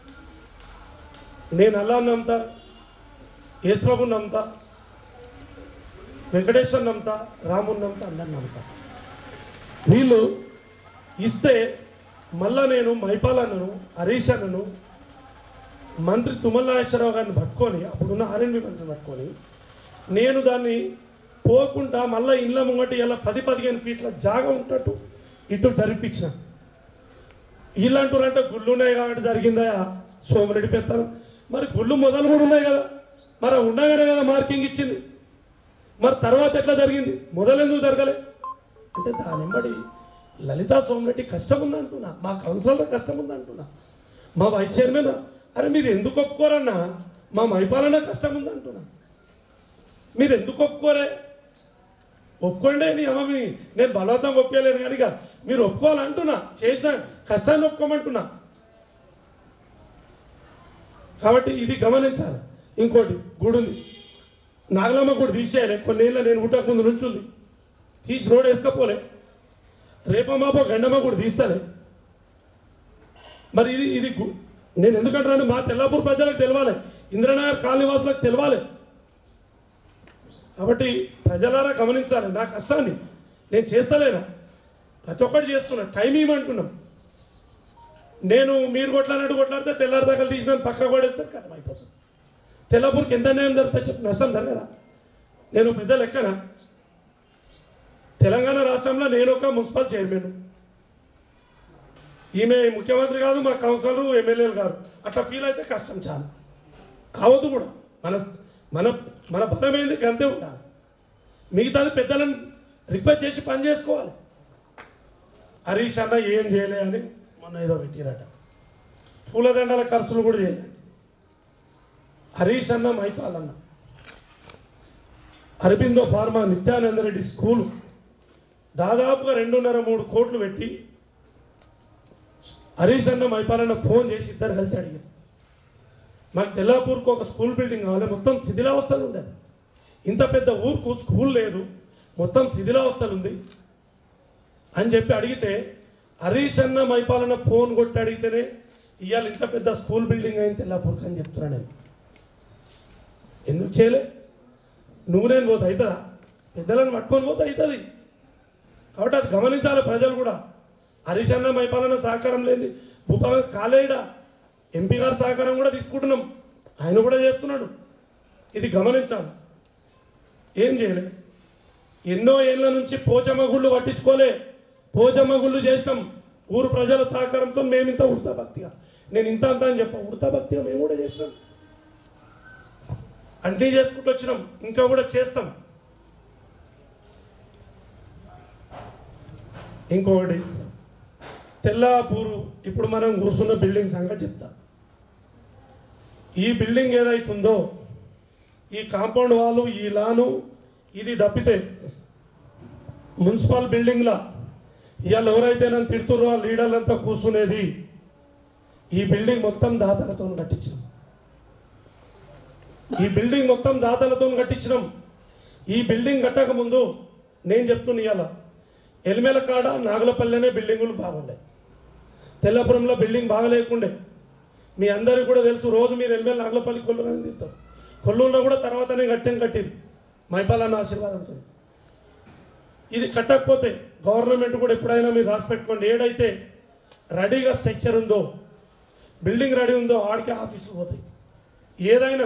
నేను అల్లాహ్ని నమ్ముతా, యేసుప్రభుని నమ్ముతా, వెంకటేశ్వరుని నమ్ముతా, రాముని నమ్ముతా, అందరిని నమ్ముతా. వీళ్ళు ఇస్తే మళ్ళా నేను మైపాల్ అన్నను, హరీష్ అన్నను, మంత్రి తుమ్మల నాగేశ్వరరావు గారిని పట్టుకొని, అప్పుడున్న ఆర్ఎండ్బి మంత్రిని పట్టుకొని, నేను దాన్ని పోకుండా మళ్ళీ ఇండ్ల ముంగటి ఇలా 10-15 ఫీట్ల జాగా ఉంటట్టు ఇటు జరిపించిన. వీళ్ళంటారంటే గుళ్ళు ఉన్నాయి కాబట్టి జరిగిందా సోమిరెడ్డి పెత్తనం. మరి గుళ్ళు మొదలు కూడా ఉన్నాయి కదా, మరి ఉండగానే కదా మార్కింగ్ ఇచ్చింది. మరి తర్వాత ఎట్లా జరిగింది, మొదలెందుకు జరగలే అంటే దాని వెంబడి లలితా సోమిరెడ్డి కష్టం ఉందంటున్నా, మా కౌన్సిలర్ కష్టం ఉందంటున్నా, మా వైస్ చైర్మన్ అరే మీరు ఎందుకు ఒప్పుకోరన్నా, మా మైపాలన్నా కష్టం ఉందంటున్నా, మీరు ఎందుకు ఒప్పుకోరే? ఒప్పుకోండి, నీ అమ్మని నేను బలవంతంగా ఒప్పుకోలేను కానీ మీరు ఒప్పుకోవాలంటున్నా, చేసిన కష్టాన్ని ఒప్పుకోమంటున్నా. కాబట్టి ఇది గమనించాలి. ఇంకోటి గుడి ఉంది, నాగలమ్మ గుడి తీసేయాలి. కొన్నేళ్ళ నేను పుట్టక ముందు నుంచి ఉంది, తీసి రోడ్ వేసుకపోలే. రేపమాపో గండమ్మ గుడి తీస్తానే. మరి ఇది నేను ఎందుకంటున్నాను, మా తెల్లాపూర్ ప్రజలకు తెలవాలి, ఇంద్రనగర్ కాలనీవాసులకు తెలవాలి. కాబట్టి ప్రజలారా గమనించాలి నా కష్టాన్ని. నేను చేస్తలేనా, ప్రతి ఒక్కటి చేస్తున్నా, టైం ఇవ్వమంటున్నాం. నేను మీరు కొట్లాడితే తెల్లారి దాకా తీసిన పక్కకు పడేస్తే కథం అయిపోతుంది. తెల్లాపూర్కి ఎంత న్యాయం జరుగుతుంది చెప్పి, నష్టం జరగదా? నేను పెద్ద లెక్కన తెలంగాణ రాష్ట్రంలో నేను ఒక మున్సిపల్ చైర్మన్, ఈమె ముఖ్యమంత్రి కాదు, మా కౌన్సిలర్ ఎమ్మెల్యేలు కాదు. అట్లా ఫీల్ అయితే కష్టం చాలా కావద్దు కూడా. మన మన మన బలమైంది గంతే ఉండాలి. మిగతాది పెద్దలను రిక్వెస్ట్ చేసి పని చేసుకోవాలి. హరీష్ అన్న ఏం చేయలే అని మొన్న ఏదో పెట్టిరట, పూలదండల ఖర్చులు కూడా చేయలేదు. హరీష్ అన్న, మైపాల్ అన్న, అరబిందో ఫార్మా, నిత్యానంద రెడ్డి స్కూలు దాదాపుగా 2.5-3 కోట్లు పెట్టి హరీష్ అన్న, మైపాల్ అన్న ఫోన్ చేసి ఇద్దరు కలిసి అడిగారు, మాకు తెల్లాపూర్కు ఒక స్కూల్ బిల్డింగ్ కావాలి, మొత్తం శిథిలావస్థలు ఉండేది. ఇంత పెద్ద ఊరుకు స్కూల్ లేదు, మొత్తం శిథిలావస్థలు ఉంది అని చెప్పి అడిగితే, హరీష్ అన్న, మైపాల్ అన్న ఫోన్ కొట్టి అడిగితేనే ఇవాళ ఇంత పెద్ద స్కూల్ బిల్డింగ్ అయింది తెల్లాపూర్కి అని చెప్తున్నాను. నేను ఎందుకు చేయలే? నువ్వు నేను పోతే అవుతుందా? పెద్దలను పట్టుకొని పోతే అవుతుంది. కాబట్టి అది గమనించాలి ప్రజలు కూడా. హరీష్ అన్న, మైపాల్ అన్న సహకారం లేదు, భూపాల కాలేడా ఎంపీ గారి సహకారం కూడా తీసుకుంటున్నాం, ఆయన కూడా చేస్తున్నాడు. ఇది గమనించాలి. ఏం చేయలే, ఎన్నో ఏళ్ళ నుంచి పోచమ్మ గుళ్ళు పట్టించుకోలే, పోచమ్మ గుళ్ళు చేసినాం ఊరు ప్రజల సహకారంతో. మేము ఇంత ఉడతా భక్తిగా, నేను ఇంత అంత అని చెప్పాం, ఉడతా భక్తిగా మేము కూడా చేసినాం, అన్నీ చేసుకుంటూ వచ్చినాం, ఇంకా కూడా చేస్తాం. ఇంకొకటి తెల్లాపూరు ఇప్పుడు మనం కూర్చున్న బిల్డింగ్ సంగతి చెప్తా. ఈ బిల్డింగ్ ఏదైతుందో ఈ కాంపౌండ్ వాళ్ళు ఈ లాను ఇది తప్పితే మున్సిపల్ బిల్డింగ్లా ఇవాళ ఎవరైతే నన్ను తిడుతుర్రో ఆ లీడర్లంతా కూర్చునేది ఈ బిల్డింగ్ మొత్తం దాతలతో కట్టించినాం. ఈ బిల్డింగ్ మొత్తం దాతలతో కట్టించినాం. ఈ బిల్డింగ్ కట్టక ముందు నేను చెప్తున్నా, ఇవాళ ఎలిమెల కాడ నాగులపల్లెనే బిల్డింగులు బాగుండే, తెల్లపురంలో బిల్డింగ్ బాగలేకుండే. మీ అందరికీ కూడా తెలుసు, రోజు మీరు ఎలిమెల నాగులపల్లి కొల్లూరు అని తింటారు. కొల్లూరులో కూడా తర్వాతనే కట్టింది మైపాలన్న ఆశీర్వాదంతో. ఇది కట్టకపోతే గవర్నమెంట్ కూడా ఎప్పుడైనా మీరు రాసి పెట్టుకోండి, ఏడైతే రెడీగా స్ట్రక్చర్ ఉందో బిల్డింగ్ రెడీ ఉందో ఆడికే ఆఫీసులు పోతాయి. ఏదైనా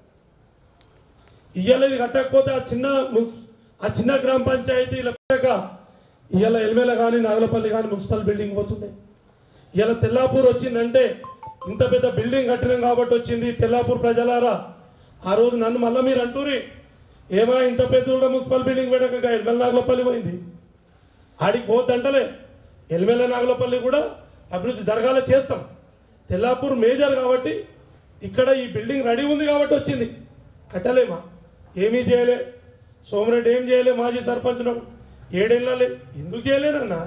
ఇవాళ ఇది కట్టకపోతే ఆ చిన్న గ్రామ పంచాయతీల ఇవాళ ఎలిమెల కానీ నాగులపల్లి కానీ మున్సిపల్ బిల్డింగ్ పోతుండే. ఇవాళ తెల్లాపూర్ వచ్చిందంటే ఇంత పెద్ద బిల్డింగ్ కట్టినాం కాబట్టి వచ్చింది. తెల్లాపూర్ ప్రజలారా, ఆ రోజు నన్ను మళ్ళీ మీరు అంటూరి ఏమా ఇంత పెద్ద కూడా మున్సిపల్ బిల్డింగ్ పెట్టక ఎలిమెల నాగులపల్లి పోయింది, ఆడికి పోద్దంటలే. ఎలిమెల నాగులపల్లి కూడా అభివృద్ధి జరగాల చేస్తాం. తెల్లాపూర్ మేజర్ కాబట్టి ఇక్కడ ఈ బిల్డింగ్ రెడీ ఉంది కాబట్టి వచ్చింది. కట్టలేమా? ఏమీ చేయలే. సోమరెడ్డి ఏం చేయలే, మాజీ సర్పంచ్ ఏడేళ్ళలే. ఎందుకు చేయలేనన్నా,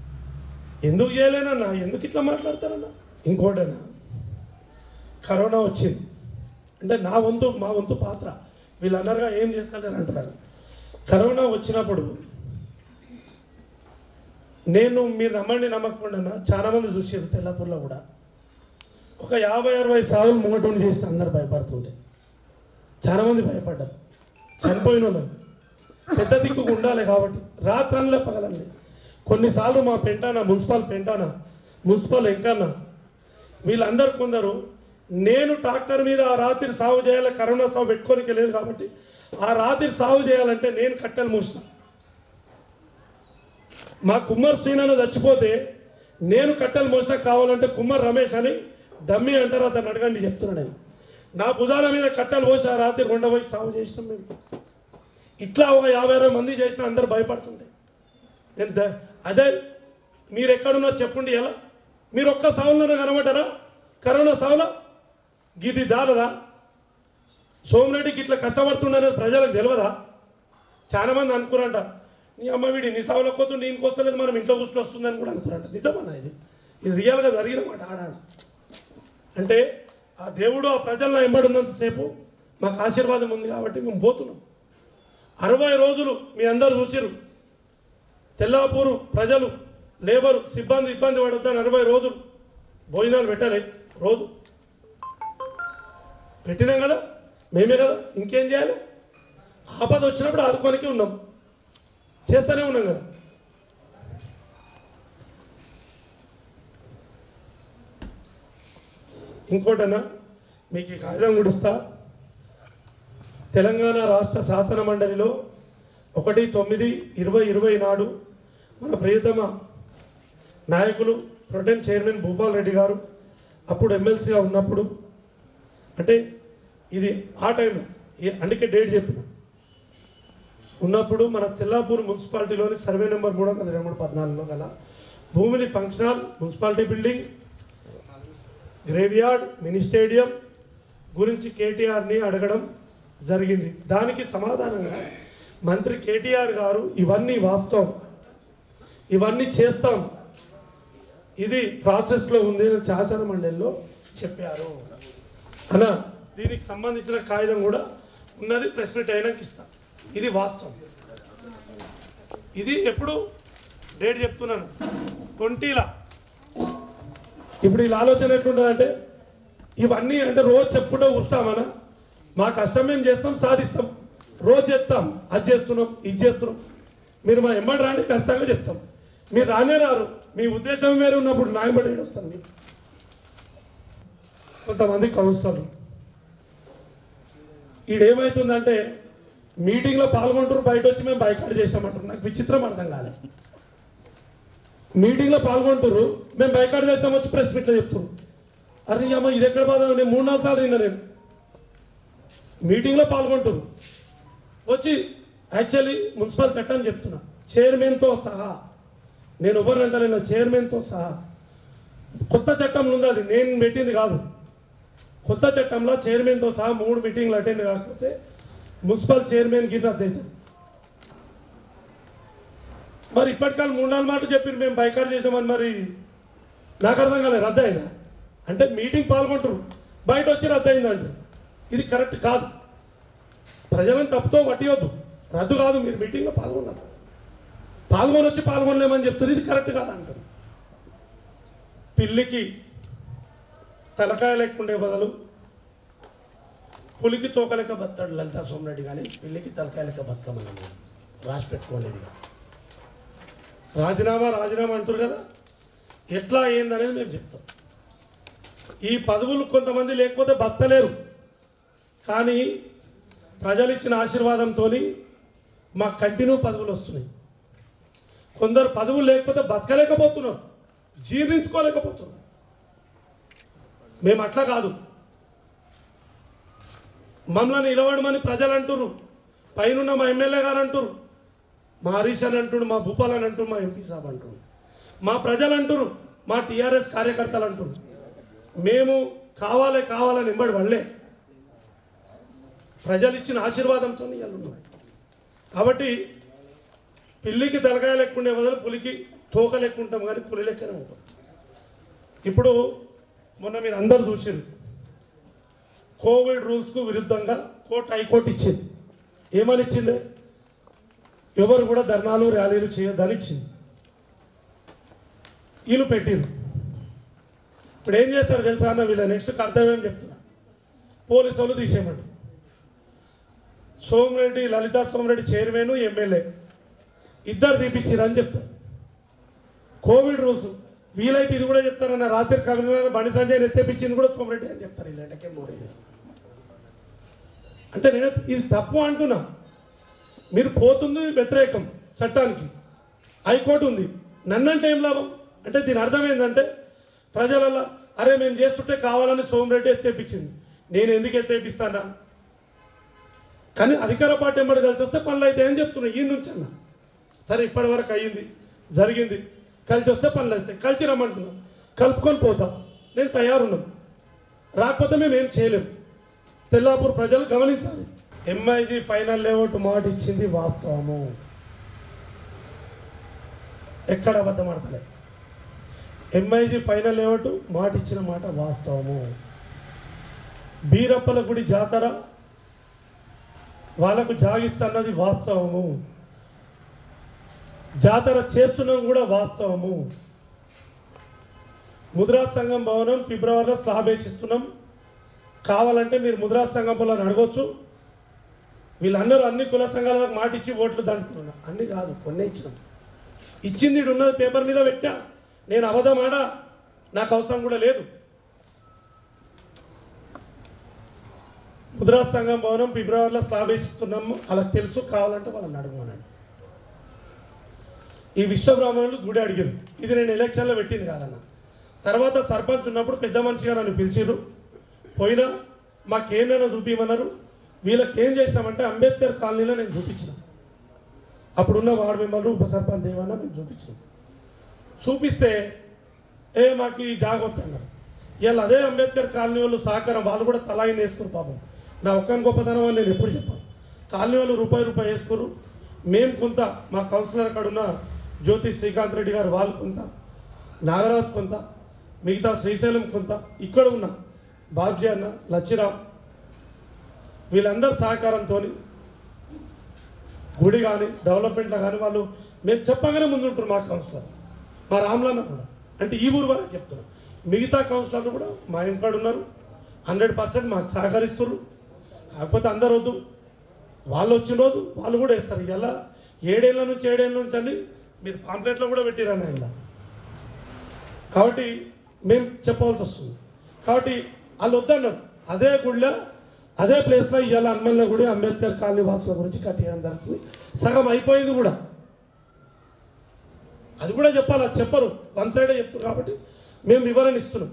ఎందుకు ఇట్లా మాట్లాడతారన్నా? ఇంకోటన్నా, కరోనా వచ్చింది అంటే మా వంతు పాత్ర. వీళ్ళందరుగా ఏం చేస్తారని అంటున్నాడు. కరోనా వచ్చినప్పుడు మీరు నమ్మండి నమ్మకపోండి, చాలామంది చూసారు తెల్లాపూర్లో కూడా ఒక 50-60 సార్లు ముంగటోని చేసిన అందరు భయపడుతుంటే చాలామంది భయపడ్డారు. చనిపోయిన వాళ్ళు పెద్ద దిక్కుకు ఉండాలి కాబట్టి రాత్రనలే పగలండి. కొన్నిసార్లు మా మున్సిపల్ ఎంకన్న వీళ్ళందరూ కొందరు, నేను ట్రాక్టర్ మీద ఆ రాత్రి సాగు చేయాలి, కరోనా సాగు పెట్టుకోనికి లేదు కాబట్టి ఆ రాత్రి సాగు చేయాలంటే నేను కట్టెలు మూసిన. మా కుమ్మర్ శ్రీనాన్న చచ్చిపోతే నేను కట్టెలు మోసినా, కావాలంటే కుమ్మర్ రమేష్ అని డమ్మీ అంటారు, అతను అడగండి చెప్తున్నా. నేను నా భుజాల మీద కట్టెలు పోసి ఆ రాత్రి కొండపోయి సాగు చేసినాం మేము. ఇట్లా ఒక 50-60 మంది చేసిన అందరూ భయపడుతుంటే అదే మీరు ఎక్కడున్నా చెప్పండి. ఎలా మీరు ఒక్క సావులోనే కనబడ్డారా? కరోనా సావులో గిది దారదా? సోమరెడ్డికి ఇట్లా కష్టపడుతుండనేది ప్రజలకు తెలియదా? చాలామంది అనుకురంట, నీ అమ్మ వీడి నీ సావులకు పోతుండే ఇంటికి వస్తలేదు, మనం ఇంట్లో కూర్చొని వస్తుందని కూడా అనుకురంట. నిజమన్నా, ఇది రియల్గా జరిగిన మాట. ఆడాడ అంటే ఆ దేవుడు ఆ ప్రజల్లో ఎంబడున్నంతసేపు మాకు ఆశీర్వాదం ఉంది కాబట్టి మేము పోతున్నాం. 60 రోజులు మీ అందరూ చూసిరు. తెల్లాపూరు ప్రజలు లేబర్ ఇబ్బంది పడొద్దని 60 రోజులు భోజనాలు పెట్టలే. రోజు పెట్టినాం కదా, మేమే కదా, ఇంకేం చేయాలి? ఆపద వచ్చినప్పుడు ఆదుకోనికి ఉన్నాం, చేస్తూనే ఉన్నాం కదా. ఇంకోటన్నా మీకు ఈ కాగితం గుడిస్తా. తెలంగాణ రాష్ట్ర శాసన మండలిలో 1/9/2020 నాడు మన ప్రియతమ నాయకులు ప్రొటెం చైర్మన్ భూపాల్ రెడ్డి గారు అప్పుడు ఎమ్మెల్సీగా ఉన్నప్పుడు, అంటే ఇది ఆ టైంలో అందుకే డేట్ చెప్పిన ఉన్నప్పుడు మన తెల్లాపూర్ మున్సిపాలిటీలోని సర్వే నెంబర్ 323/14లో గల భూమిని functional municipality building, graveyard, mini stadium గురించి కేటీఆర్ని అడగడం జరిగింది. దానికి సమాధానంగా మంత్రి కేటీఆర్ గారు ఇవన్నీ వాస్తవం, ఇవన్నీ చేస్తాం, ఇది ప్రాసెస్లో ఉంది అని శాసన మండలిలో చెప్పారు అన్న. దీనికి సంబంధించిన కాగితం కూడా ఉన్నది, ప్రెస్ మీట్ అయినాక ఇస్తా. ఇది వాస్తవం. ఇది ఎప్పుడు డేట్ చెప్తున్నాను 20లా. ఇప్పుడు వీళ్ళ ఆలోచన ఎట్లుంటుందంటే ఇవన్నీ అంటే రోజు చెప్పుకుంటూ కూర్చుంటామన్నా, మా కష్టం మేము చేస్తాం, సాధిస్తాం, రోజు చెప్తాం, అది చేస్తున్నాం, ఇది చేస్తున్నాం. మీరు మా ఎమ్మడి రాండి, ఖచ్చితంగా చెప్తాం. మీరు రానే రారు, మీ ఉద్దేశం వేరే ఉన్నప్పుడు నాయబడి వస్తాను. మీరు కొంతమంది కౌన్సిలర్లు ఈడేమవుతుందంటే మీటింగ్లో పాల్గొంటారు, బయట వచ్చి మేము బైకాట్ చేసామంటారు. నాకు విచిత్రం అర్థం కాలే. మీటింగ్లో పాల్గొంటారు, మేము బైకాట్ చేస్తాం వచ్చి ప్రెస్ మీట్లో చెప్తారు. అరే అమ్మ ఇది ఎక్కడ బాధ, నేను 3-4 సార్లు విన్నా. నేను మీటింగ్లో పాల్గొంటారు వచ్చి యాక్చువల్లీ మున్సిపల్ చట్టం చెప్తున్నా, చైర్మన్తో సహా, నేను ఎవరినంటే నేను చైర్మన్తో సహా కొత్త చట్టంలో ఉంది, అది నేను పెట్టింది కాదు. కొత్త చట్టంలో చైర్మన్తో సహా 3 మీటింగ్లు అటెండ్ కాకపోతే మున్సిపల్ చైర్మన్ గిరి రద్దు అవుతుంది. మరి ఇప్పటికాలు 3-4 మాటలు చెప్పారు మేము బైకాట్ చేసామని, మరి నాకు అర్థం కాలేదు. రద్దు అయిందా అంటే మీటింగ్ పాల్గొంటారు, బయట వచ్చి రద్దు అయిందంటారు. ఇది కరెక్ట్ కాదు. ప్రజలను తప్పుతో పట్టివద్దు. రద్దు కాదు, మీరు మీటింగ్లో పాల్గొన్నారు, పాల్గొని వచ్చి పాల్గొనలేమని చెప్తారు. ఇది కరెక్ట్ కాదు అంటారు. పిల్లికి తలకాయ లేకుండే బదులు పులికి తోకలేక బతాడు లలితా సోమరెడ్డి, కానీ పిల్లికి తలకాయ లెక్క బతకమని రాసి పెట్టుకోలేదు. రాజీనామా అంటారు కదా, ఎట్లా అయ్యిందనేది మేము చెప్తాం. ఈ పదవులు కొంతమంది లేకపోతే బతలేరు, కానీ ప్రజలు ఇచ్చిన ఆశీర్వాదంతో మాకు కంటిన్యూ పదవులు వస్తున్నాయి. కొందరు పదవులు లేకపోతే బతకలేకపోతున్నారు, జీర్ణించుకోలేకపోతున్నారు. మేము అట్లా కాదు. మమ్మల్ని నిలబడమని ప్రజలు అంటున్నారు, పైన మా ఎమ్మెల్యే గారు అంటున్నారు, మా హరీష్ అని అంటున్నారు, మా భూపాల్ అని అంటున్నారు, మా ఎంపీ సాబ్ అంటున్నారు, మా ప్రజలు అంటున్నారు, మా టీఆర్ఎస్ కార్యకర్తలు అంటున్నారు. మేము కావాలని నింబడి వాళ్ళే ప్రజలు ఇచ్చిన ఆశీర్వాదంతో ఇవాళ ఉన్నాం. కాబట్టి పిల్లికి తలకాయ లెక్కుండే బదులు పులికి తోక లెక్కుంటాం, కానీ పులి లెక్కనే ఉంటాం. ఇప్పుడు మొన్న మీరు అందరు చూసారు, కోవిడ్ రూల్స్కు విరుద్ధంగా హైకోర్టు ఇచ్చింది. ఏమని ఇచ్చింది? ఎవరు కూడా ధర్నాలు ర్యాలీలు చేయొద్దని ఇచ్చింది. వీళ్ళు పెట్టిరు. ఇప్పుడు ఏం చేస్తారు తెలుసా అన్న, వీళ్ళ నెక్స్ట్ కర్తవ్యం చెప్తున్నా, పోలీసు వాళ్ళు తీసేయమంటారు. సోమిరెడ్డి, లలితా సోమిరెడ్డి చైర్మన్, ఎమ్మెల్యే ఇద్దరు తీపిచ్చిరని చెప్తారు. కోవిడ్ రూల్స్ వీలైతే ఇది కూడా చెప్తారన్న, రాత్రి కమిషనర్ బండి సంజయ్ ఎత్తేపించింది కూడా సోమిరెడ్డి అని చెప్తారు. ఇలాంటికే మోరీ అంటే నేను ఇది తప్పు అంటున్నా. మీరు పోతుంది వ్యతిరేకం చట్టానికి, హైకోర్టు ఉంది, నన్నంటే ఏం లాభం? అంటే దీని అర్థం ఏంటంటే ప్రజలలో అరే మేము చేస్తుంటే కావాలని సోమిరెడ్డి ఎత్తేపించింది, నేను ఎందుకు ఎత్తేపిస్తానా? కానీ అధికార పార్టీ ఎంబడి కలిసి వస్తే పనులు అయితే అని చెప్తున్నా ఈ నుంచి అన్న. సరే ఇప్పటి వరకు అయ్యింది, జరిగింది, కలిసి వస్తే పనులు వస్తాయి, కలిసి రమ్మంటున్నాం, కలుపుకొని పోతాం, నేను తయారున్నాం. రాకపోతే మేము ఏం చేయలేము. తెల్లాపూర్ ప్రజలు గమనించాలి. ఎంఐజీ ఫైనల్ లేఅవుట్ మాట ఇచ్చింది వాస్తవము, ఎక్కడ అబద్ధం ఆడతలే. ఎంఐజీ ఫైనల్ లేఅవుట్ మాట ఇచ్చిన మాట వాస్తవము. బీరప్పల గుడి జాతర వాళ్ళకు జాగిస్తున్నది వాస్తవము. జాతర చేస్తున్నాం కూడా వాస్తవము. ముద్రా సంఘం భవనం ఫిబ్రవరిలో స్లాబ్ వేసిస్తున్నాం, కావాలంటే మీరు ముద్రా సంఘం వాళ్ళని అడగొచ్చు. వీళ్ళందరూ అన్ని కుల సంఘాలకు మాట ఇచ్చి ఓట్లు దంటున్నా, అన్ని కాదు కొన్ని ఇచ్చినాం. ఇచ్చింది ఇటు ఉన్నది పేపర్ మీద పెట్టా, నేను అబద్ధం ఆడా, నాకు అవసరం కూడా లేదు. ముద్రా సంఘం భవనం ఫిబ్రవరిలో స్లాబ్ వేసిస్తున్నాము, అలా తెలుసు, కావాలంటే వాళ్ళని అడగమనండి. ఈ విశ్వబ్రాహ్మణులు గుడి అడిగారు, ఇది నేను ఎలక్షన్లో పెట్టింది కాదన్న. తర్వాత సర్పంచ్ ఉన్నప్పుడు పెద్ద మనిషిగా నన్ను పిలిచిరు, పోయినా మాకేమైనా చూపించమన్నారు. వీళ్ళకి ఏం చేసినామంటే అంబేద్కర్ కాలనీలో నేను చూపించిన, అప్పుడున్న వార్డు మెంబర్లు ఉప సర్పంచ్ దేవన్నా మేము చూపించాం. చూపిస్తే మాకు ఈ జాగ్రత్త అన్నారు. ఇవాళ అదే అంబేద్కర్ కాలనీ వాళ్ళు సహకారం, వాళ్ళు కూడా తలాయిని వేసుకోరు. పాపం నా ఒక్కని గొప్పతనం అని నేను ఎప్పుడు చెప్పాను. కాలనీ వాళ్ళు రూపాయి వేసుకోరు. మేము కొంత, మా కౌన్సిలర్ అక్కడ ఉన్న జ్యోతి శ్రీకాంత్ రెడ్డి గారు వాళ్ళు కొంత, నాగరాజు కొంత, మిగతా శ్రీశైలం కొంత, ఇక్కడ ఉన్న బాబ్జీ అన్న, లచ్చిరామ్, వీళ్ళందరి సహకారంతో గుడి కానీ డెవలప్మెంట్లో కానీ వాళ్ళు మేము చెప్పగానే ముందుంటారు. మా కౌన్సిలర్, మా రామ్లన్న కూడా, అంటే ఈ ఊరు వరకు చెప్తున్నాం. మిగతా కౌన్సిలర్లు కూడా మా ఇంటికాడ ఉన్నారు, 100% మాకు సహకరిస్తారు. కాకపోతే అందరు వద్దు, వాళ్ళు వచ్చిన రోజు వాళ్ళు కూడా వేస్తారు. ఇలా 7 ఏళ్ళ నుంచి అని మీరు పాంప్లెట్లో కూడా పెట్టిరన్న ఇలా. కాబట్టి మేము చెప్పవలసి వస్తుంది. కాబట్టి వాళ్ళు వద్దన్నారు. అదే గుడిలో అదే ప్లేస్లో ఇవాళ హనుమన్ల గుడి అంబేద్కర్ కాలనీ వాసుల గురించి కట్టేయడం జరుగుతుంది. సగం అయిపోయింది కూడా. అది కూడా చెప్పాలి, అది చెప్పరు, వన్ సైడే చెప్తారు. కాబట్టి మేము వివరణ ఇస్తున్నాం.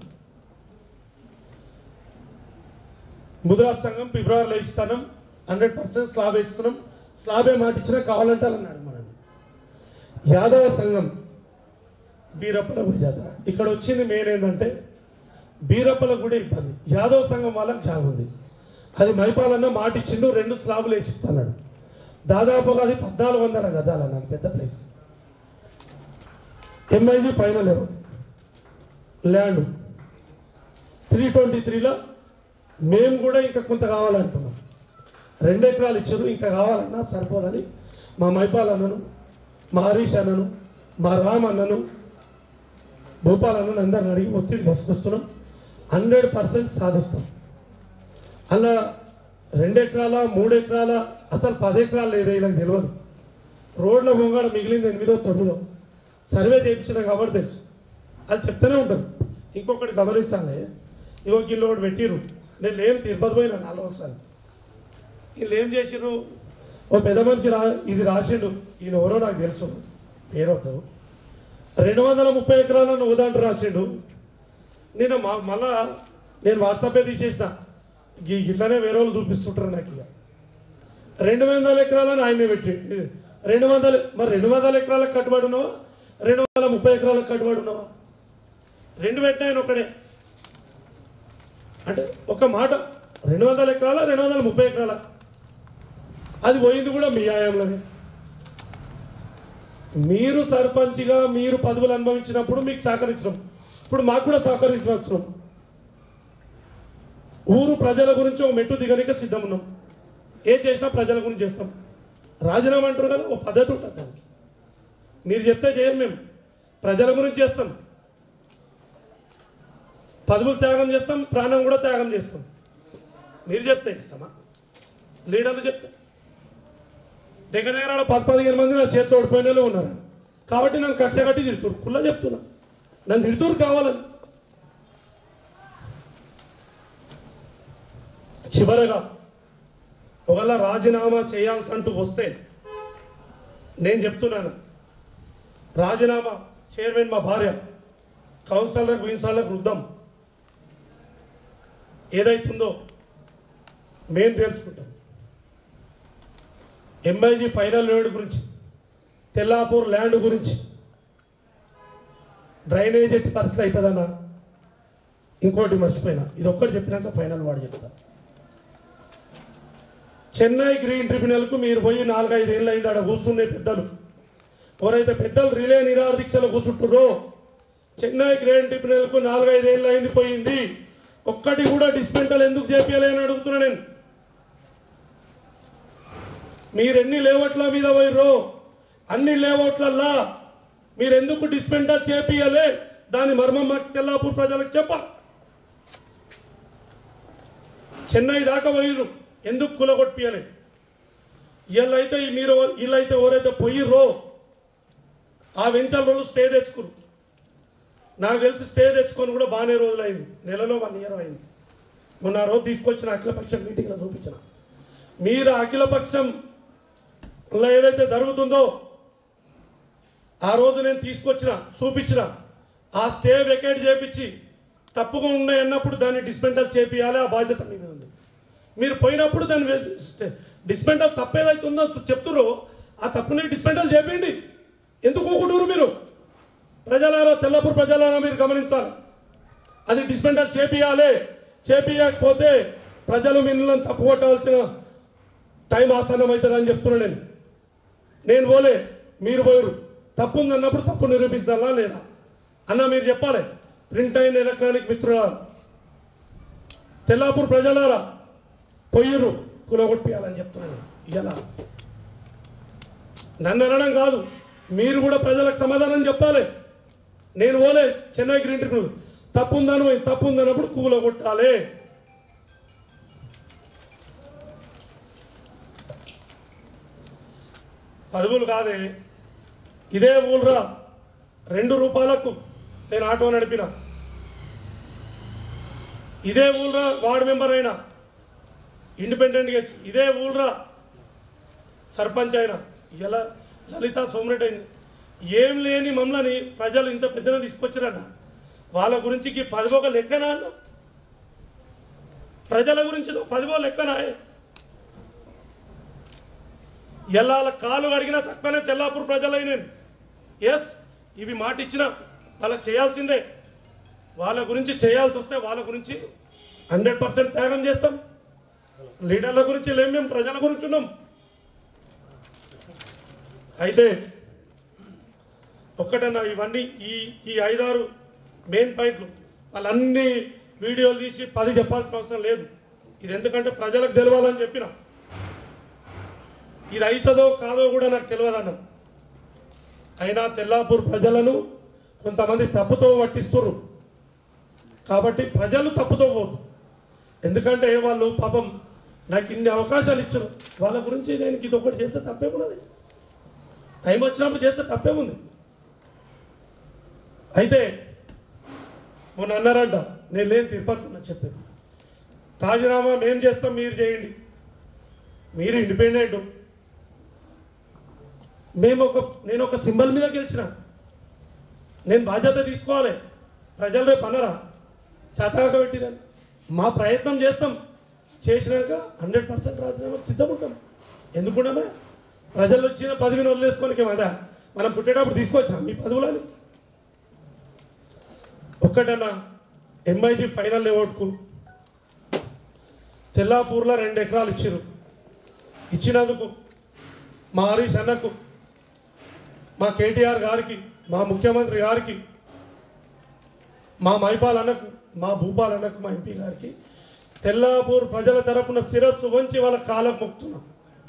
ముదిరాజ్ సంఘం ఫిబ్రవరిలో ఇస్తాం, 100% స్లాబ్ ఇస్తున్నాం. స్లాబే మాట ఇచ్చినా కావాలంటే అన్నాడు మనల్ని. యాదవ సంఘం బీరప్పల గుడి జాతర ఇక్కడ వచ్చింది. మెయిన్ ఏంటంటే బీరప్పల గుడి ఇబ్బంది, యాదవ సంఘం వాళ్ళకి జాగ ఉంది. అది మైపాలన్న మాట ఇచ్చిండు, 2 స్లాబులు వేసిస్తున్నాడు. దాదాపుగా అది 1400 గజాలు అన్నది, పెద్ద ప్లేస్. ఎంఐజీ ఫైనల్ ల్యాండ్ 323లో మేము కూడా ఇంకా కొంత కావాలంటున్నాం. 2 ఎకరాలు ఇచ్చారు, ఇంకా కావాలన్నా సరిపోదని మా మైపాల్ అన్నను, మా హరీష్ అన్నను, మా రామ్ అన్నను, భూపాల్ అన్నను అందరిని అడిగి ఒత్తిడి తీసుకొస్తున్నాం. 100% సాధిస్తాం. అలా 2 ఎకరాల 3 ఎకరాల అసలు 10 ఎకరాలు లేదు, ఇలా తెలియదు. రోడ్ల ముంగడ మిగిలింది 8ో 9ో సర్వే చేయించిన కాబట్టి తెలుసు. అది చెప్తూనే ఉంటారు. ఇంకొకటి గమనించాలి, ఇగో కిలో ఒకటి పెట్టిర్రు. నేను లేని తిరుపతి పోయినా 4 సార్లు. వీళ్ళు ఏం చేసిర్రు, ఓ పెద్ద మనిషి ఇది రాసిండు, ఈయన ఎవరో నాకు తెలుసు పేరుతో. 230 ఎకరాలను ఉదాంట రాసిండు. నేను మళ్ళా నేను వాట్సాపే తీసేసిన, ఇట్లానే వేరే వాళ్ళు చూపిస్తుంటారు నాకు. ఇక 200 ఎకరాలను ఆయనే పెట్టి 200, మరి 200 ఎకరాలకు కట్టుబడి ఉన్నావా, 230 ఎకరాలకు కట్టుబడి ఉన్నావా? 2 పెట్టిన ఆయన ఒకడే. అంటే ఒక మాట 200 ఎకరాల 230 ఎకరాల అది పోయింది కూడా మీ ఆయంలోనే. మీరు సర్పంచ్గా మీరు పదవులు అనుభవించినప్పుడు మీకు సహకరించడం, ఇప్పుడు మాకు కూడా సహకరించవస్తున్నాం. ఊరు ప్రజల గురించి ఒక మెట్టు దిగనిక సిద్ధం ఉన్నాం. ఏం చేసినా ప్రజల గురించి చేస్తాం. రాజీనామా అంటారు కదా, ఓ పద్ధతి ఉంటుంది దానికి. మీరు చెప్తే చేయం, మేము ప్రజల గురించి చేస్తాం. పదవులు త్యాగం చేస్తాం, ప్రాణం కూడా త్యాగం చేస్తాం. మీరు చెప్తే చేస్తామా? లీడర్లు చెప్తే దగ్గర 10-15 మంది నా చేతితో ఓడిపోయిన ఉన్నారు. కాబట్టి నన్ను కక్ష కట్టి తిడుతురు, కుల్లా చెప్తున్నా, నన్ను తిడుతురు కావాలని. చివరగా ఒకవేళ రాజీనామా చేయాల్సి అంటూ వస్తే నేను చెప్తున్నాను, రాజీనామా చైర్మన్ మా భార్య, కౌన్సిలర్లకు వీన్సార్లకు వృద్ధం ఏదైతుందో మేము తెలుసుకుంటాం. ఎంఐజీ ఫైనల్ ల్యాండ్ గురించి, తెల్లాపూర్ ల్యాండ్ గురించి, డ్రైనేజ్ ఎట్టి పరిస్థితి అవుతుందన్నా. ఇంకోటి మర్చిపోయినా, ఇది ఒక్కటి చెప్పినాక ఫైనల్ వాడు చెప్తా. చెన్నై గ్రీన్ ట్రిబ్యునల్కు మీరు పోయి 4-5 ఏళ్ళు అయింది. ఆడ కూర్చునే పెద్దలు, ఎవరైతే పెద్దలు రిలే నిరాహార దీక్షలు కూర్చుంటారో, చెన్నై గ్రీన్ ట్రిబ్యునల్కు 4-5 ఏళ్ళు అయింది పోయింది. ఒక్కటి కూడా డిస్మెంటల్ ఎందుకు చేపియాలి అని అడుగుతున్నా నేను. మీరు ఎన్ని లేఅవుట్ల మీద పోయిర్రో అన్ని లేఅవుట్లల్లా మీరు ఎందుకు డిస్మెంటల్ చేపియాలి, దాని మర్మం మాకు తెల్లాపూర్ ప్రజలకు చెప్పాలి. చెన్నై దాకా పోయిర్రు, ఎందుకు కులగొట్టియాలి? వీళ్ళైతే మీరు వీళ్ళైతే ఎవరైతే పోయిర్రో ఆ వెంచర్ రోజులు స్టే తెచ్చుకురు. నాకు తెలిసి స్టే తెచ్చుకొని కూడా బాగానే రోజులైంది, నెలలో 1 ఇయర్ అయింది. మొన్న రోజు తీసుకొచ్చిన అఖిలపక్షం మీటింగ్లో చూపించిన. మీరు అఖిలపక్షంలో ఏదైతే జరుగుతుందో ఆ రోజు నేను తీసుకొచ్చిన చూపించిన, ఆ స్టే వెకేట్ చేపించి తప్పుగా ఉన్నాయి అన్నప్పుడు దాన్ని డిస్మెంటల్ చేపియాలి, ఆ బాధ్యత మీ మీద ఉంది. మీరు పోయినప్పుడు దాన్ని డిస్మెంటల్ తప్పేదైతుందో చెప్తురో ఆ తప్పుని డిస్మెంటల్ చేయండి. ఎందుకు ఊకుంటారు మీరు? ప్రజలారా, తెల్లపూర్ ప్రజలారా మీరు గమనించాలి, అది డిస్మెంటల్ చేపియాలి. చేపియకపోతే ప్రజలు మిమ్మల్ని తప్పు కొట్టాల్సిన టైం ఆసన్నం అవుతుందని చెప్తున్నాను నేను పోలే, మీరు పోయారు. తప్పు ఉందన్నప్పుడు తప్పు నిరూపించాలా లేదా అన్న మీరు చెప్పాలి. ప్రింట్ అయిన ఎలక్ట్రానిక్ మిత్రులారా, తెల్లాపూర్ ప్రజలారా, పొయ్యిరు కులగొట్టియాలని చెప్తున్నాను. ఇలా నన్ను అనడం కాదు, మీరు కూడా ప్రజలకు సమాధానం చెప్పాలి. నేను పోలే చెన్నై గ్రీన్ ట్రిబ్యునల్, తప్పు ఉందన్నప్పుడు కూలగొట్టాలి. పదవులు కాదే, ఇదే ఊళ్ళరా 2 రూపాయలకు నేను ఆటో నడిపిన, ఇదే ఊళ్ళరా వార్డు మెంబర్ అయినా ఇండిపెండెంట్గా, ఇదే ఊళ్ళరా సర్పంచ్ అయినా. ఇలా లలిత సోమరెడ్డి అయింది. ఏం లేని మమ్మల్ని ప్రజలు ఇంత పెద్దగా తీసుకొచ్చారన్న వాళ్ళ గురించి పదివో లెక్కనా అన్న ప్రజల గురించి పదివో లెక్కనా ఎలా కాలు అడిగినా తక్కువనే తెల్లాపూర్ ప్రజలైన ఎస్ ఇవి మాట ఇచ్చిన వాళ్ళకి చేయాల్సిందే వాళ్ళ గురించి చేయాల్సి వస్తే వాళ్ళ గురించి 100% త్యాగం చేస్తాం లీడర్ల గురించి లేం మేము ప్రజల గురించి ఉన్నాం అయితే ఒక్కటన్నా ఇవన్నీ ఈ 5-6 మెయిన్ పాయింట్లు వాళ్ళన్ని వీడియోలు తీసి 10 చెప్పాల్సిన అవసరం లేదు ఇది ఎందుకంటే ప్రజలకు తెలవాలని చెప్పిన ఇది అవుతుందో కాదో కూడా నాకు తెలియదన్న అయినా తెల్లాపూర్ ప్రజలను కొంతమంది తప్పుతో పట్టిస్తున్నారు కాబట్టి ప్రజలు తప్పుతో పోదు ఎందుకంటే వాళ్ళు పాపం నాకు ఇన్ని అవకాశాలు ఇచ్చారు వాళ్ళ గురించి నేను ఇది ఒకటి చేస్తే తప్పేమున్నది టైం వచ్చినప్పుడు చేస్తే తప్పేముంది అయితే మొన్న అన్నారంట నేను లేని తిరుపతి ఉన్నా చెప్పాను రాజీనామా మేము చేస్తాం మీరు చేయండి మీరు ఇండిపెండెంట్ నేను ఒక సింబల్ మీద గెలిచిన నేను బాధ్యత తీసుకోవాలి ప్రజలు రేపు అన్నరా చేతగా పెట్టిరని మా ప్రయత్నం చేస్తాం చేసినాక 100% రాజీనామాకు సిద్ధం ఉంటాం ఎందుకుంటామే ప్రజలు వచ్చిన పదవిని వదిలేసుకోనికి కదా మనం పుట్టేటప్పుడు తీసుకొచ్చాం మీ పదవులని ఒక్కటన్నా ఎంఐజీ ఫైనల్ లేఅవుట్కు తెల్లాపూర్లో 2 ఎకరాలు ఇచ్చారు ఇచ్చినందుకు మా హరీష్ అన్నకు మా కేటీఆర్ గారికి మా ముఖ్యమంత్రి గారికి మా మైపాల్ అన్నకు మా భూపాల్ అన్నకు మా ఎంపీ గారికి తెల్లాపూర్ ప్రజల తరపున శిరస్సు వంచి వాళ్ళ కాళ్ళకు మొక్కుతున్నాం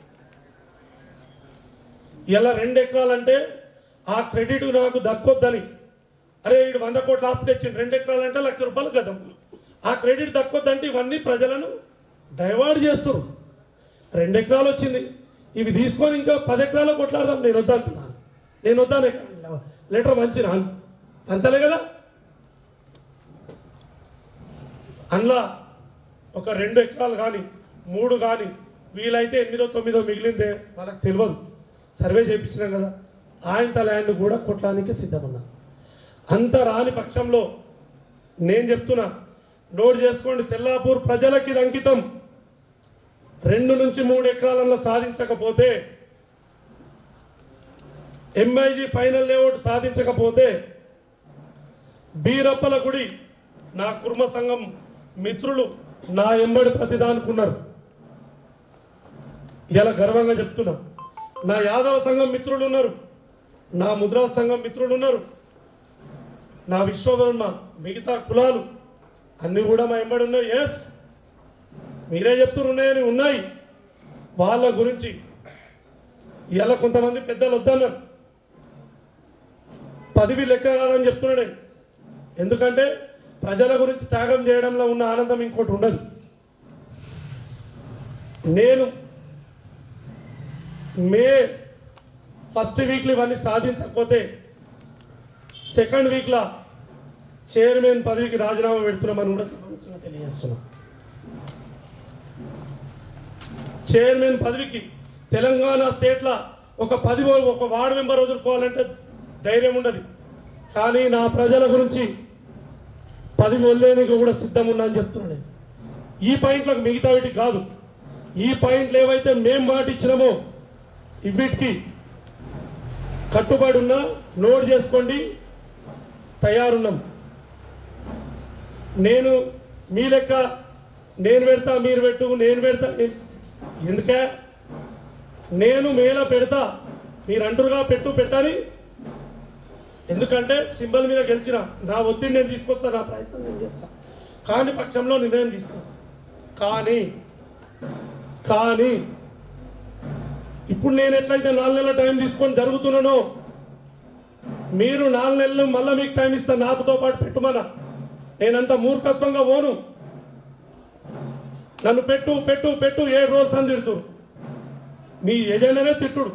ఇలా 2 ఎకరాలంటే ఆ క్రెడిట్ నాకు దక్కొద్దని అరే వీడు 100 కోట్ల ఆస్తి తెచ్చిండు 2 ఎకరాలంటే ₹1,00,000 కదా ఆ క్రెడిట్ దక్కొద్దంటే ఇవన్నీ ప్రజలను డైవర్ట్ చేస్తారు 2 ఎకరాలు వచ్చింది ఇవి తీసుకొని ఇంకా 10 ఎకరాలు కొట్లాడదాం నేను వద్దంటున్నాను నేను వద్దానే లెటర్ మంచి అంతలే కదా అందులో ఒక 2 ఎకరాలు కానీ 3 కానీ వీలైతే 8-9 మిగిలిందే వాళ్ళకి తెలియదు సర్వే చేయించినాం కదా ఆయన ల్యాండ్ కూడా కొట్టడానికి సిద్ధమన్నా అంత రాని పక్షంలో నేను చెప్తున్నా నోట్ చేసుకోండి తెల్లాపూర్ ప్రజలకి అంకితం 2 నుంచి 3 ఎకరాలలో సాధించకపోతే ఎంఐజీ ఫైనల్ లేఅవుట్ సాధించకపోతే బీరప్పల గుడి నా కుర్మ సంఘం మిత్రులు నా ఎంబడి ప్రతిదానుకున్నారు ఇలా గర్వంగా చెప్తున్నా నా యాదవ సంఘం మిత్రులు ఉన్నారు నా ముద్రా సంఘం మిత్రులు ఉన్నారు నా విశ్వకర్మ మిగతా కులాలు అన్నీ కూడా మా ఎంబడి ఉన్నాయి ఎస్ మీరే చెప్తున్నాయని ఉన్నాయి వాళ్ళ గురించి ఇలా కొంతమంది పెద్దలు వద్దన్నారు పదవి లెక్క కాదని చెప్తున్నాడు ఎందుకంటే ప్రజల గురించి త్యాగం చేయడంలో ఉన్న ఆనందం ఇంకోటి ఉండదు నేను మే ఫస్ట్ వీక్లో ఇవన్నీ సాధించకపోతే సెకండ్ వీక్లో చైర్మన్ పదవికి రాజీనామా పెడుతున్నామని కూడా సభముఖంగా తెలియజేస్తున్నాం చైర్మన్ పదవికి తెలంగాణ స్టేట్లో ఒక వార్డు మెంబర్ వదులుకోవాలంటే ధైర్యం ఉండదు కానీ నా ప్రజల గురించి పదవి వదిలేనికి కూడా సిద్ధం ఉన్నా అని చెప్తున్నాను నేను ఈ పాయింట్లకు మిగతా వీటికి కాదు ఈ పాయింట్లు ఏవైతే మేము మాట ఇచ్చినామో వీటికి కట్టుబడి ఉన్నా నోట్ చేసుకోండి తయారున్నాం నేను మీ లెక్క నేను పెడతా మీరు పెట్టు నేను పెడతా ఎందుకే నేను మేలో పెడతా మీరు అంటురుగా పెట్టాలి ఎందుకంటే సింబల్ మీద గెలిచిన నా ఒత్తిడి నేను తీసుకొస్తా నా ప్రయత్నం నేను చేస్తా కాని పక్షంలో నిర్ణయం తీసుకుంటా కానీ ఇప్పుడు నేను ఎట్లయితే 4 నెలల టైం తీసుకొని జరుగుతున్నానో మీరు 4 నెలలు మళ్ళీ మీకు టైం ఇస్తా నాకుతో పాటు పెట్టుమన్నా నేనంత మూర్ఖత్వంగా పోను నన్ను పెట్టు 7 రోజులు సందిడుతురు మీ ఎజెండానే తిట్టుడు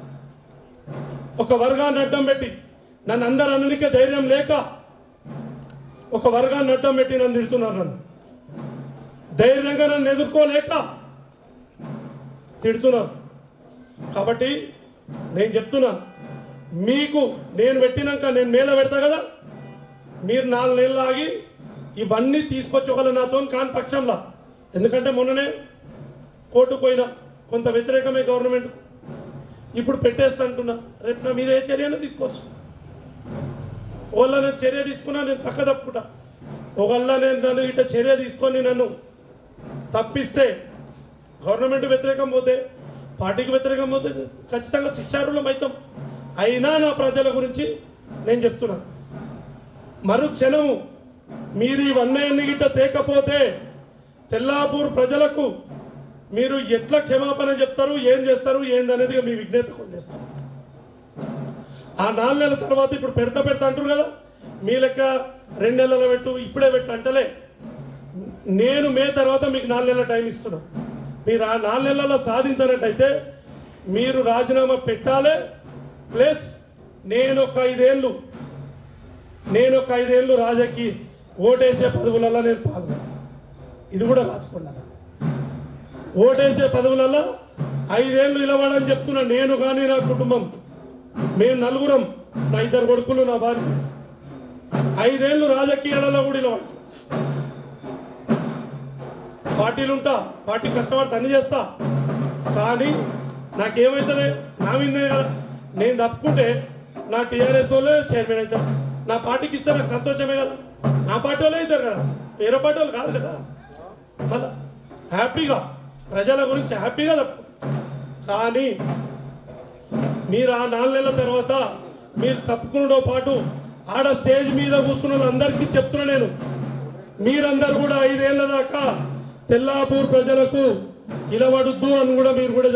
ఒక వర్గాన్ని అడ్డం పెట్టి నన్ను అందరు అననికే ధైర్యం లేక ఒక వర్గాన్ని అడ్డం పెట్టి నన్ను తిడుతున్నారు నన్ను ధైర్యంగా నన్ను ఎదుర్కోలేక తిడుతున్నారు కాబట్టి నేను చెప్తున్నా మీకు నేను పెట్టినాక నేను మేల పెడతా కదా, మీరు 4 నెలలు ఆగి ఇవన్నీ తీసుకొచ్చి ఒకళ్ళు నాతో కాని పక్షంలో, ఎందుకంటే మొన్ననే కోర్టుకు పోయినా కొంత వ్యతిరేకమే గవర్నమెంట్, ఇప్పుడు పెట్టేస్తా అంటున్నా, రేపు నా మీద ఏ చర్యనే తీసుకోవచ్చు. ఒకళ్ళ నేను చర్య తీసుకున్నా నేను పక్క తప్పుకుంటా, ఒకళ్ళ నేను నన్ను ఇట్లా చర్య తీసుకొని నన్ను తప్పిస్తే గవర్నమెంట్ వ్యతిరేకం పోతే, పార్టీకి వ్యతిరేకం పోతే ఖచ్చితంగా శిక్షార్హులం అవుతాం. అయినా నా ప్రజల గురించి నేను చెప్తున్నా, మరు క్షణము మీరు ఇవన్నీ గిట్ట తేకపోతే తెల్లాపూర్ ప్రజలకు మీరు ఎట్లా క్షమాపణ చెప్తారు, ఏం చేస్తారు ఏందనేది మీ విజ్ఞత చేస్తారు. ఆ 4 నెలల తర్వాత ఇప్పుడు పెడతా అంటారు కదా, మీ లెక్క 2 నెలల పెట్టు ఇప్పుడే పెట్టు అంటలే. నేను మే తర్వాత మీకు 4 నెలల టైం ఇస్తున్నా. మీరు ఆ 4 నెలల్లో సాధించినట్టయితే మీరు రాజీనామా పెట్టాలి. ప్లస్ నేను ఒక 5 ఏళ్ళు రాజకీయ ఓటేసే పదవులలో నేను పాల్గొన్నా. ఇది కూడా రాసుకున్నాను. ఓటేసే పదవులలో 5 ఏళ్ళు నిలబడని చెప్తున్నా. నేను కానీ నా కుటుంబం, మేము 4 నా 2 కొడుకులు నా భార్య 5 ఏళ్ళు రాజకీయాలలో కూడా నిలబడ. పార్టీలు ఉంటా, పార్టీ కష్టపడితే అన్ని చేస్తా, కానీ నాకేమవుతుంది నా మీదే కదా. నేను తప్పుకుంటే నా టీఆర్ఎస్ వాళ్ళే చైర్మన్ అవుతారు, నా పార్టీకి ఇస్తే నాకు సంతోషమే కదా. నా పార్టీ వాళ్ళే అవుతారు కదా, వేరే పార్టీ వాళ్ళు కాదు కదా. మళ్ళా హ్యాపీగా ప్రజల గురించి హ్యాపీగా తప్పుకుంటారు. కానీ మీరు ఆ 4 నెలల తర్వాత మీరు తప్పుకున్నతో పాటు ఆడ స్టేజ్ మీద కూర్చున్న వాళ్ళందరికీ చెప్తున్నా నేను, మీరందరూ కూడా 5 ఏళ్ల దాకా తెల్లాపూర్ ప్రజలకు నిలబడొద్దు అని కూడా మీరు కూడా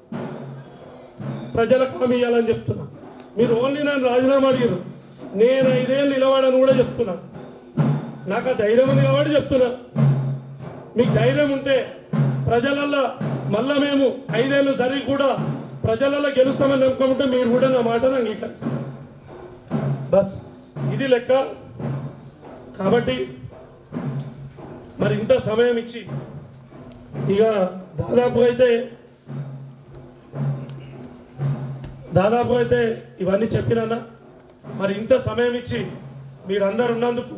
ప్రజలకు హామీ ఇవ్వాలని చెప్తున్నా. మీరు ఓన్లీ నన్ను రాజీనామా అడిగారు, నేను 5 ఏళ్ళు నిలబడని కూడా చెప్తున్నా. నాకు ఆ ధైర్యం ఉంది కాబట్టి చెప్తున్నా. మీకు ధైర్యం ఉంటే ప్రజలల్లో మళ్ళా మేము 5 ఏళ్ళు జరిగి కూడా ప్రజలలో గెలుస్తామని నమ్మకముంటే మీరు కూడా నా మాటను అంగీకరిస్తారు. బస్ ఇది లెక్క. కాబట్టి మరి ఇంత సమయం ఇచ్చి ఇక దాదాపు అయితే ఇవన్నీ చెప్పినా, మరి ఇంత సమయం ఇచ్చి మీరందరూ ఉన్నందుకు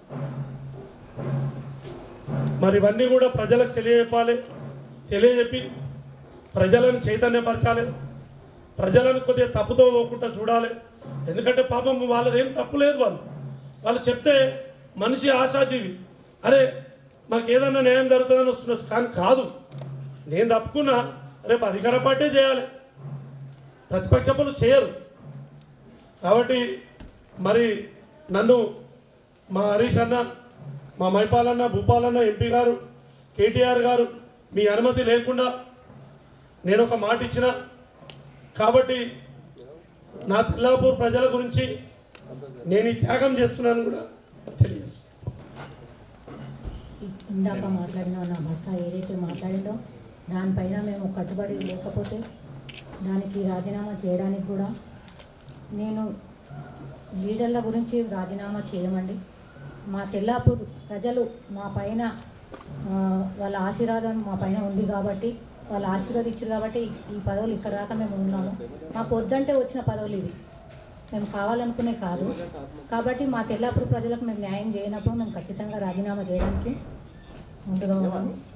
మరి ఇవన్నీ కూడా ప్రజలకు తెలియజెప్పి ప్రజలను చైతన్యపరచాలి, ప్రజలను కొద్దిగా తప్పుతో పోకుండా చూడాలి. ఎందుకంటే పాపం వాళ్ళదేం తప్పు లేదు, వాళ్ళు చెప్తే మనిషి ఆశాజీవి, అరే మాకు ఏదన్నా న్యాయం జరుగుతుందని వస్తున్నారు. కానీ కాదు, నేను తప్పుకున్నా రేపు అధికార పార్టీ చేయాలి, ప్రతిపక్షాలు చేయరు. కాబట్టి మరి నన్ను మా హరీష్ అన్న, మా మైపాలన్న, భూపాలన్న, ఎంపీ గారు, కేటీఆర్ గారు మీ అనుమతి లేకుండా నేను ఒక మాట ఇచ్చిన. కాబట్టి నా తెల్లాపూర్ ప్రజల గురించి నేను ఈ త్యాగం చేస్తున్నాను కూడా తెలియజేస్తున్నాను. ఇందాక మాట్లాడిన నా భర్త ఏదైతే మాట్లాడిందో దానిపైన మేము కట్టుబడి లేకపోతే దానికి రాజీనామా చేయడానికి కూడా నేను లీడర్ల గురించి రాజీనామా చేయమండి. మా తెల్లాపూర్ ప్రజలు మా పైన వాళ్ళ ఆశీర్వాదం మా పైన ఉంది కాబట్టి, వాళ్ళు ఆశీర్వదించారు కాబట్టి ఈ పదవులు ఇక్కడ దాకా మేము ఉన్నాము. మాకు వద్దంటే వచ్చిన పదవులు ఇవి, మేము కావాలనుకునే కాదు. కాబట్టి మా తెల్లాపూర్ ప్రజలకు మేము న్యాయం చేయనప్పుడు మేము ఖచ్చితంగా రాజీనామా చేయడానికి ముందుగా ఉన్నాము.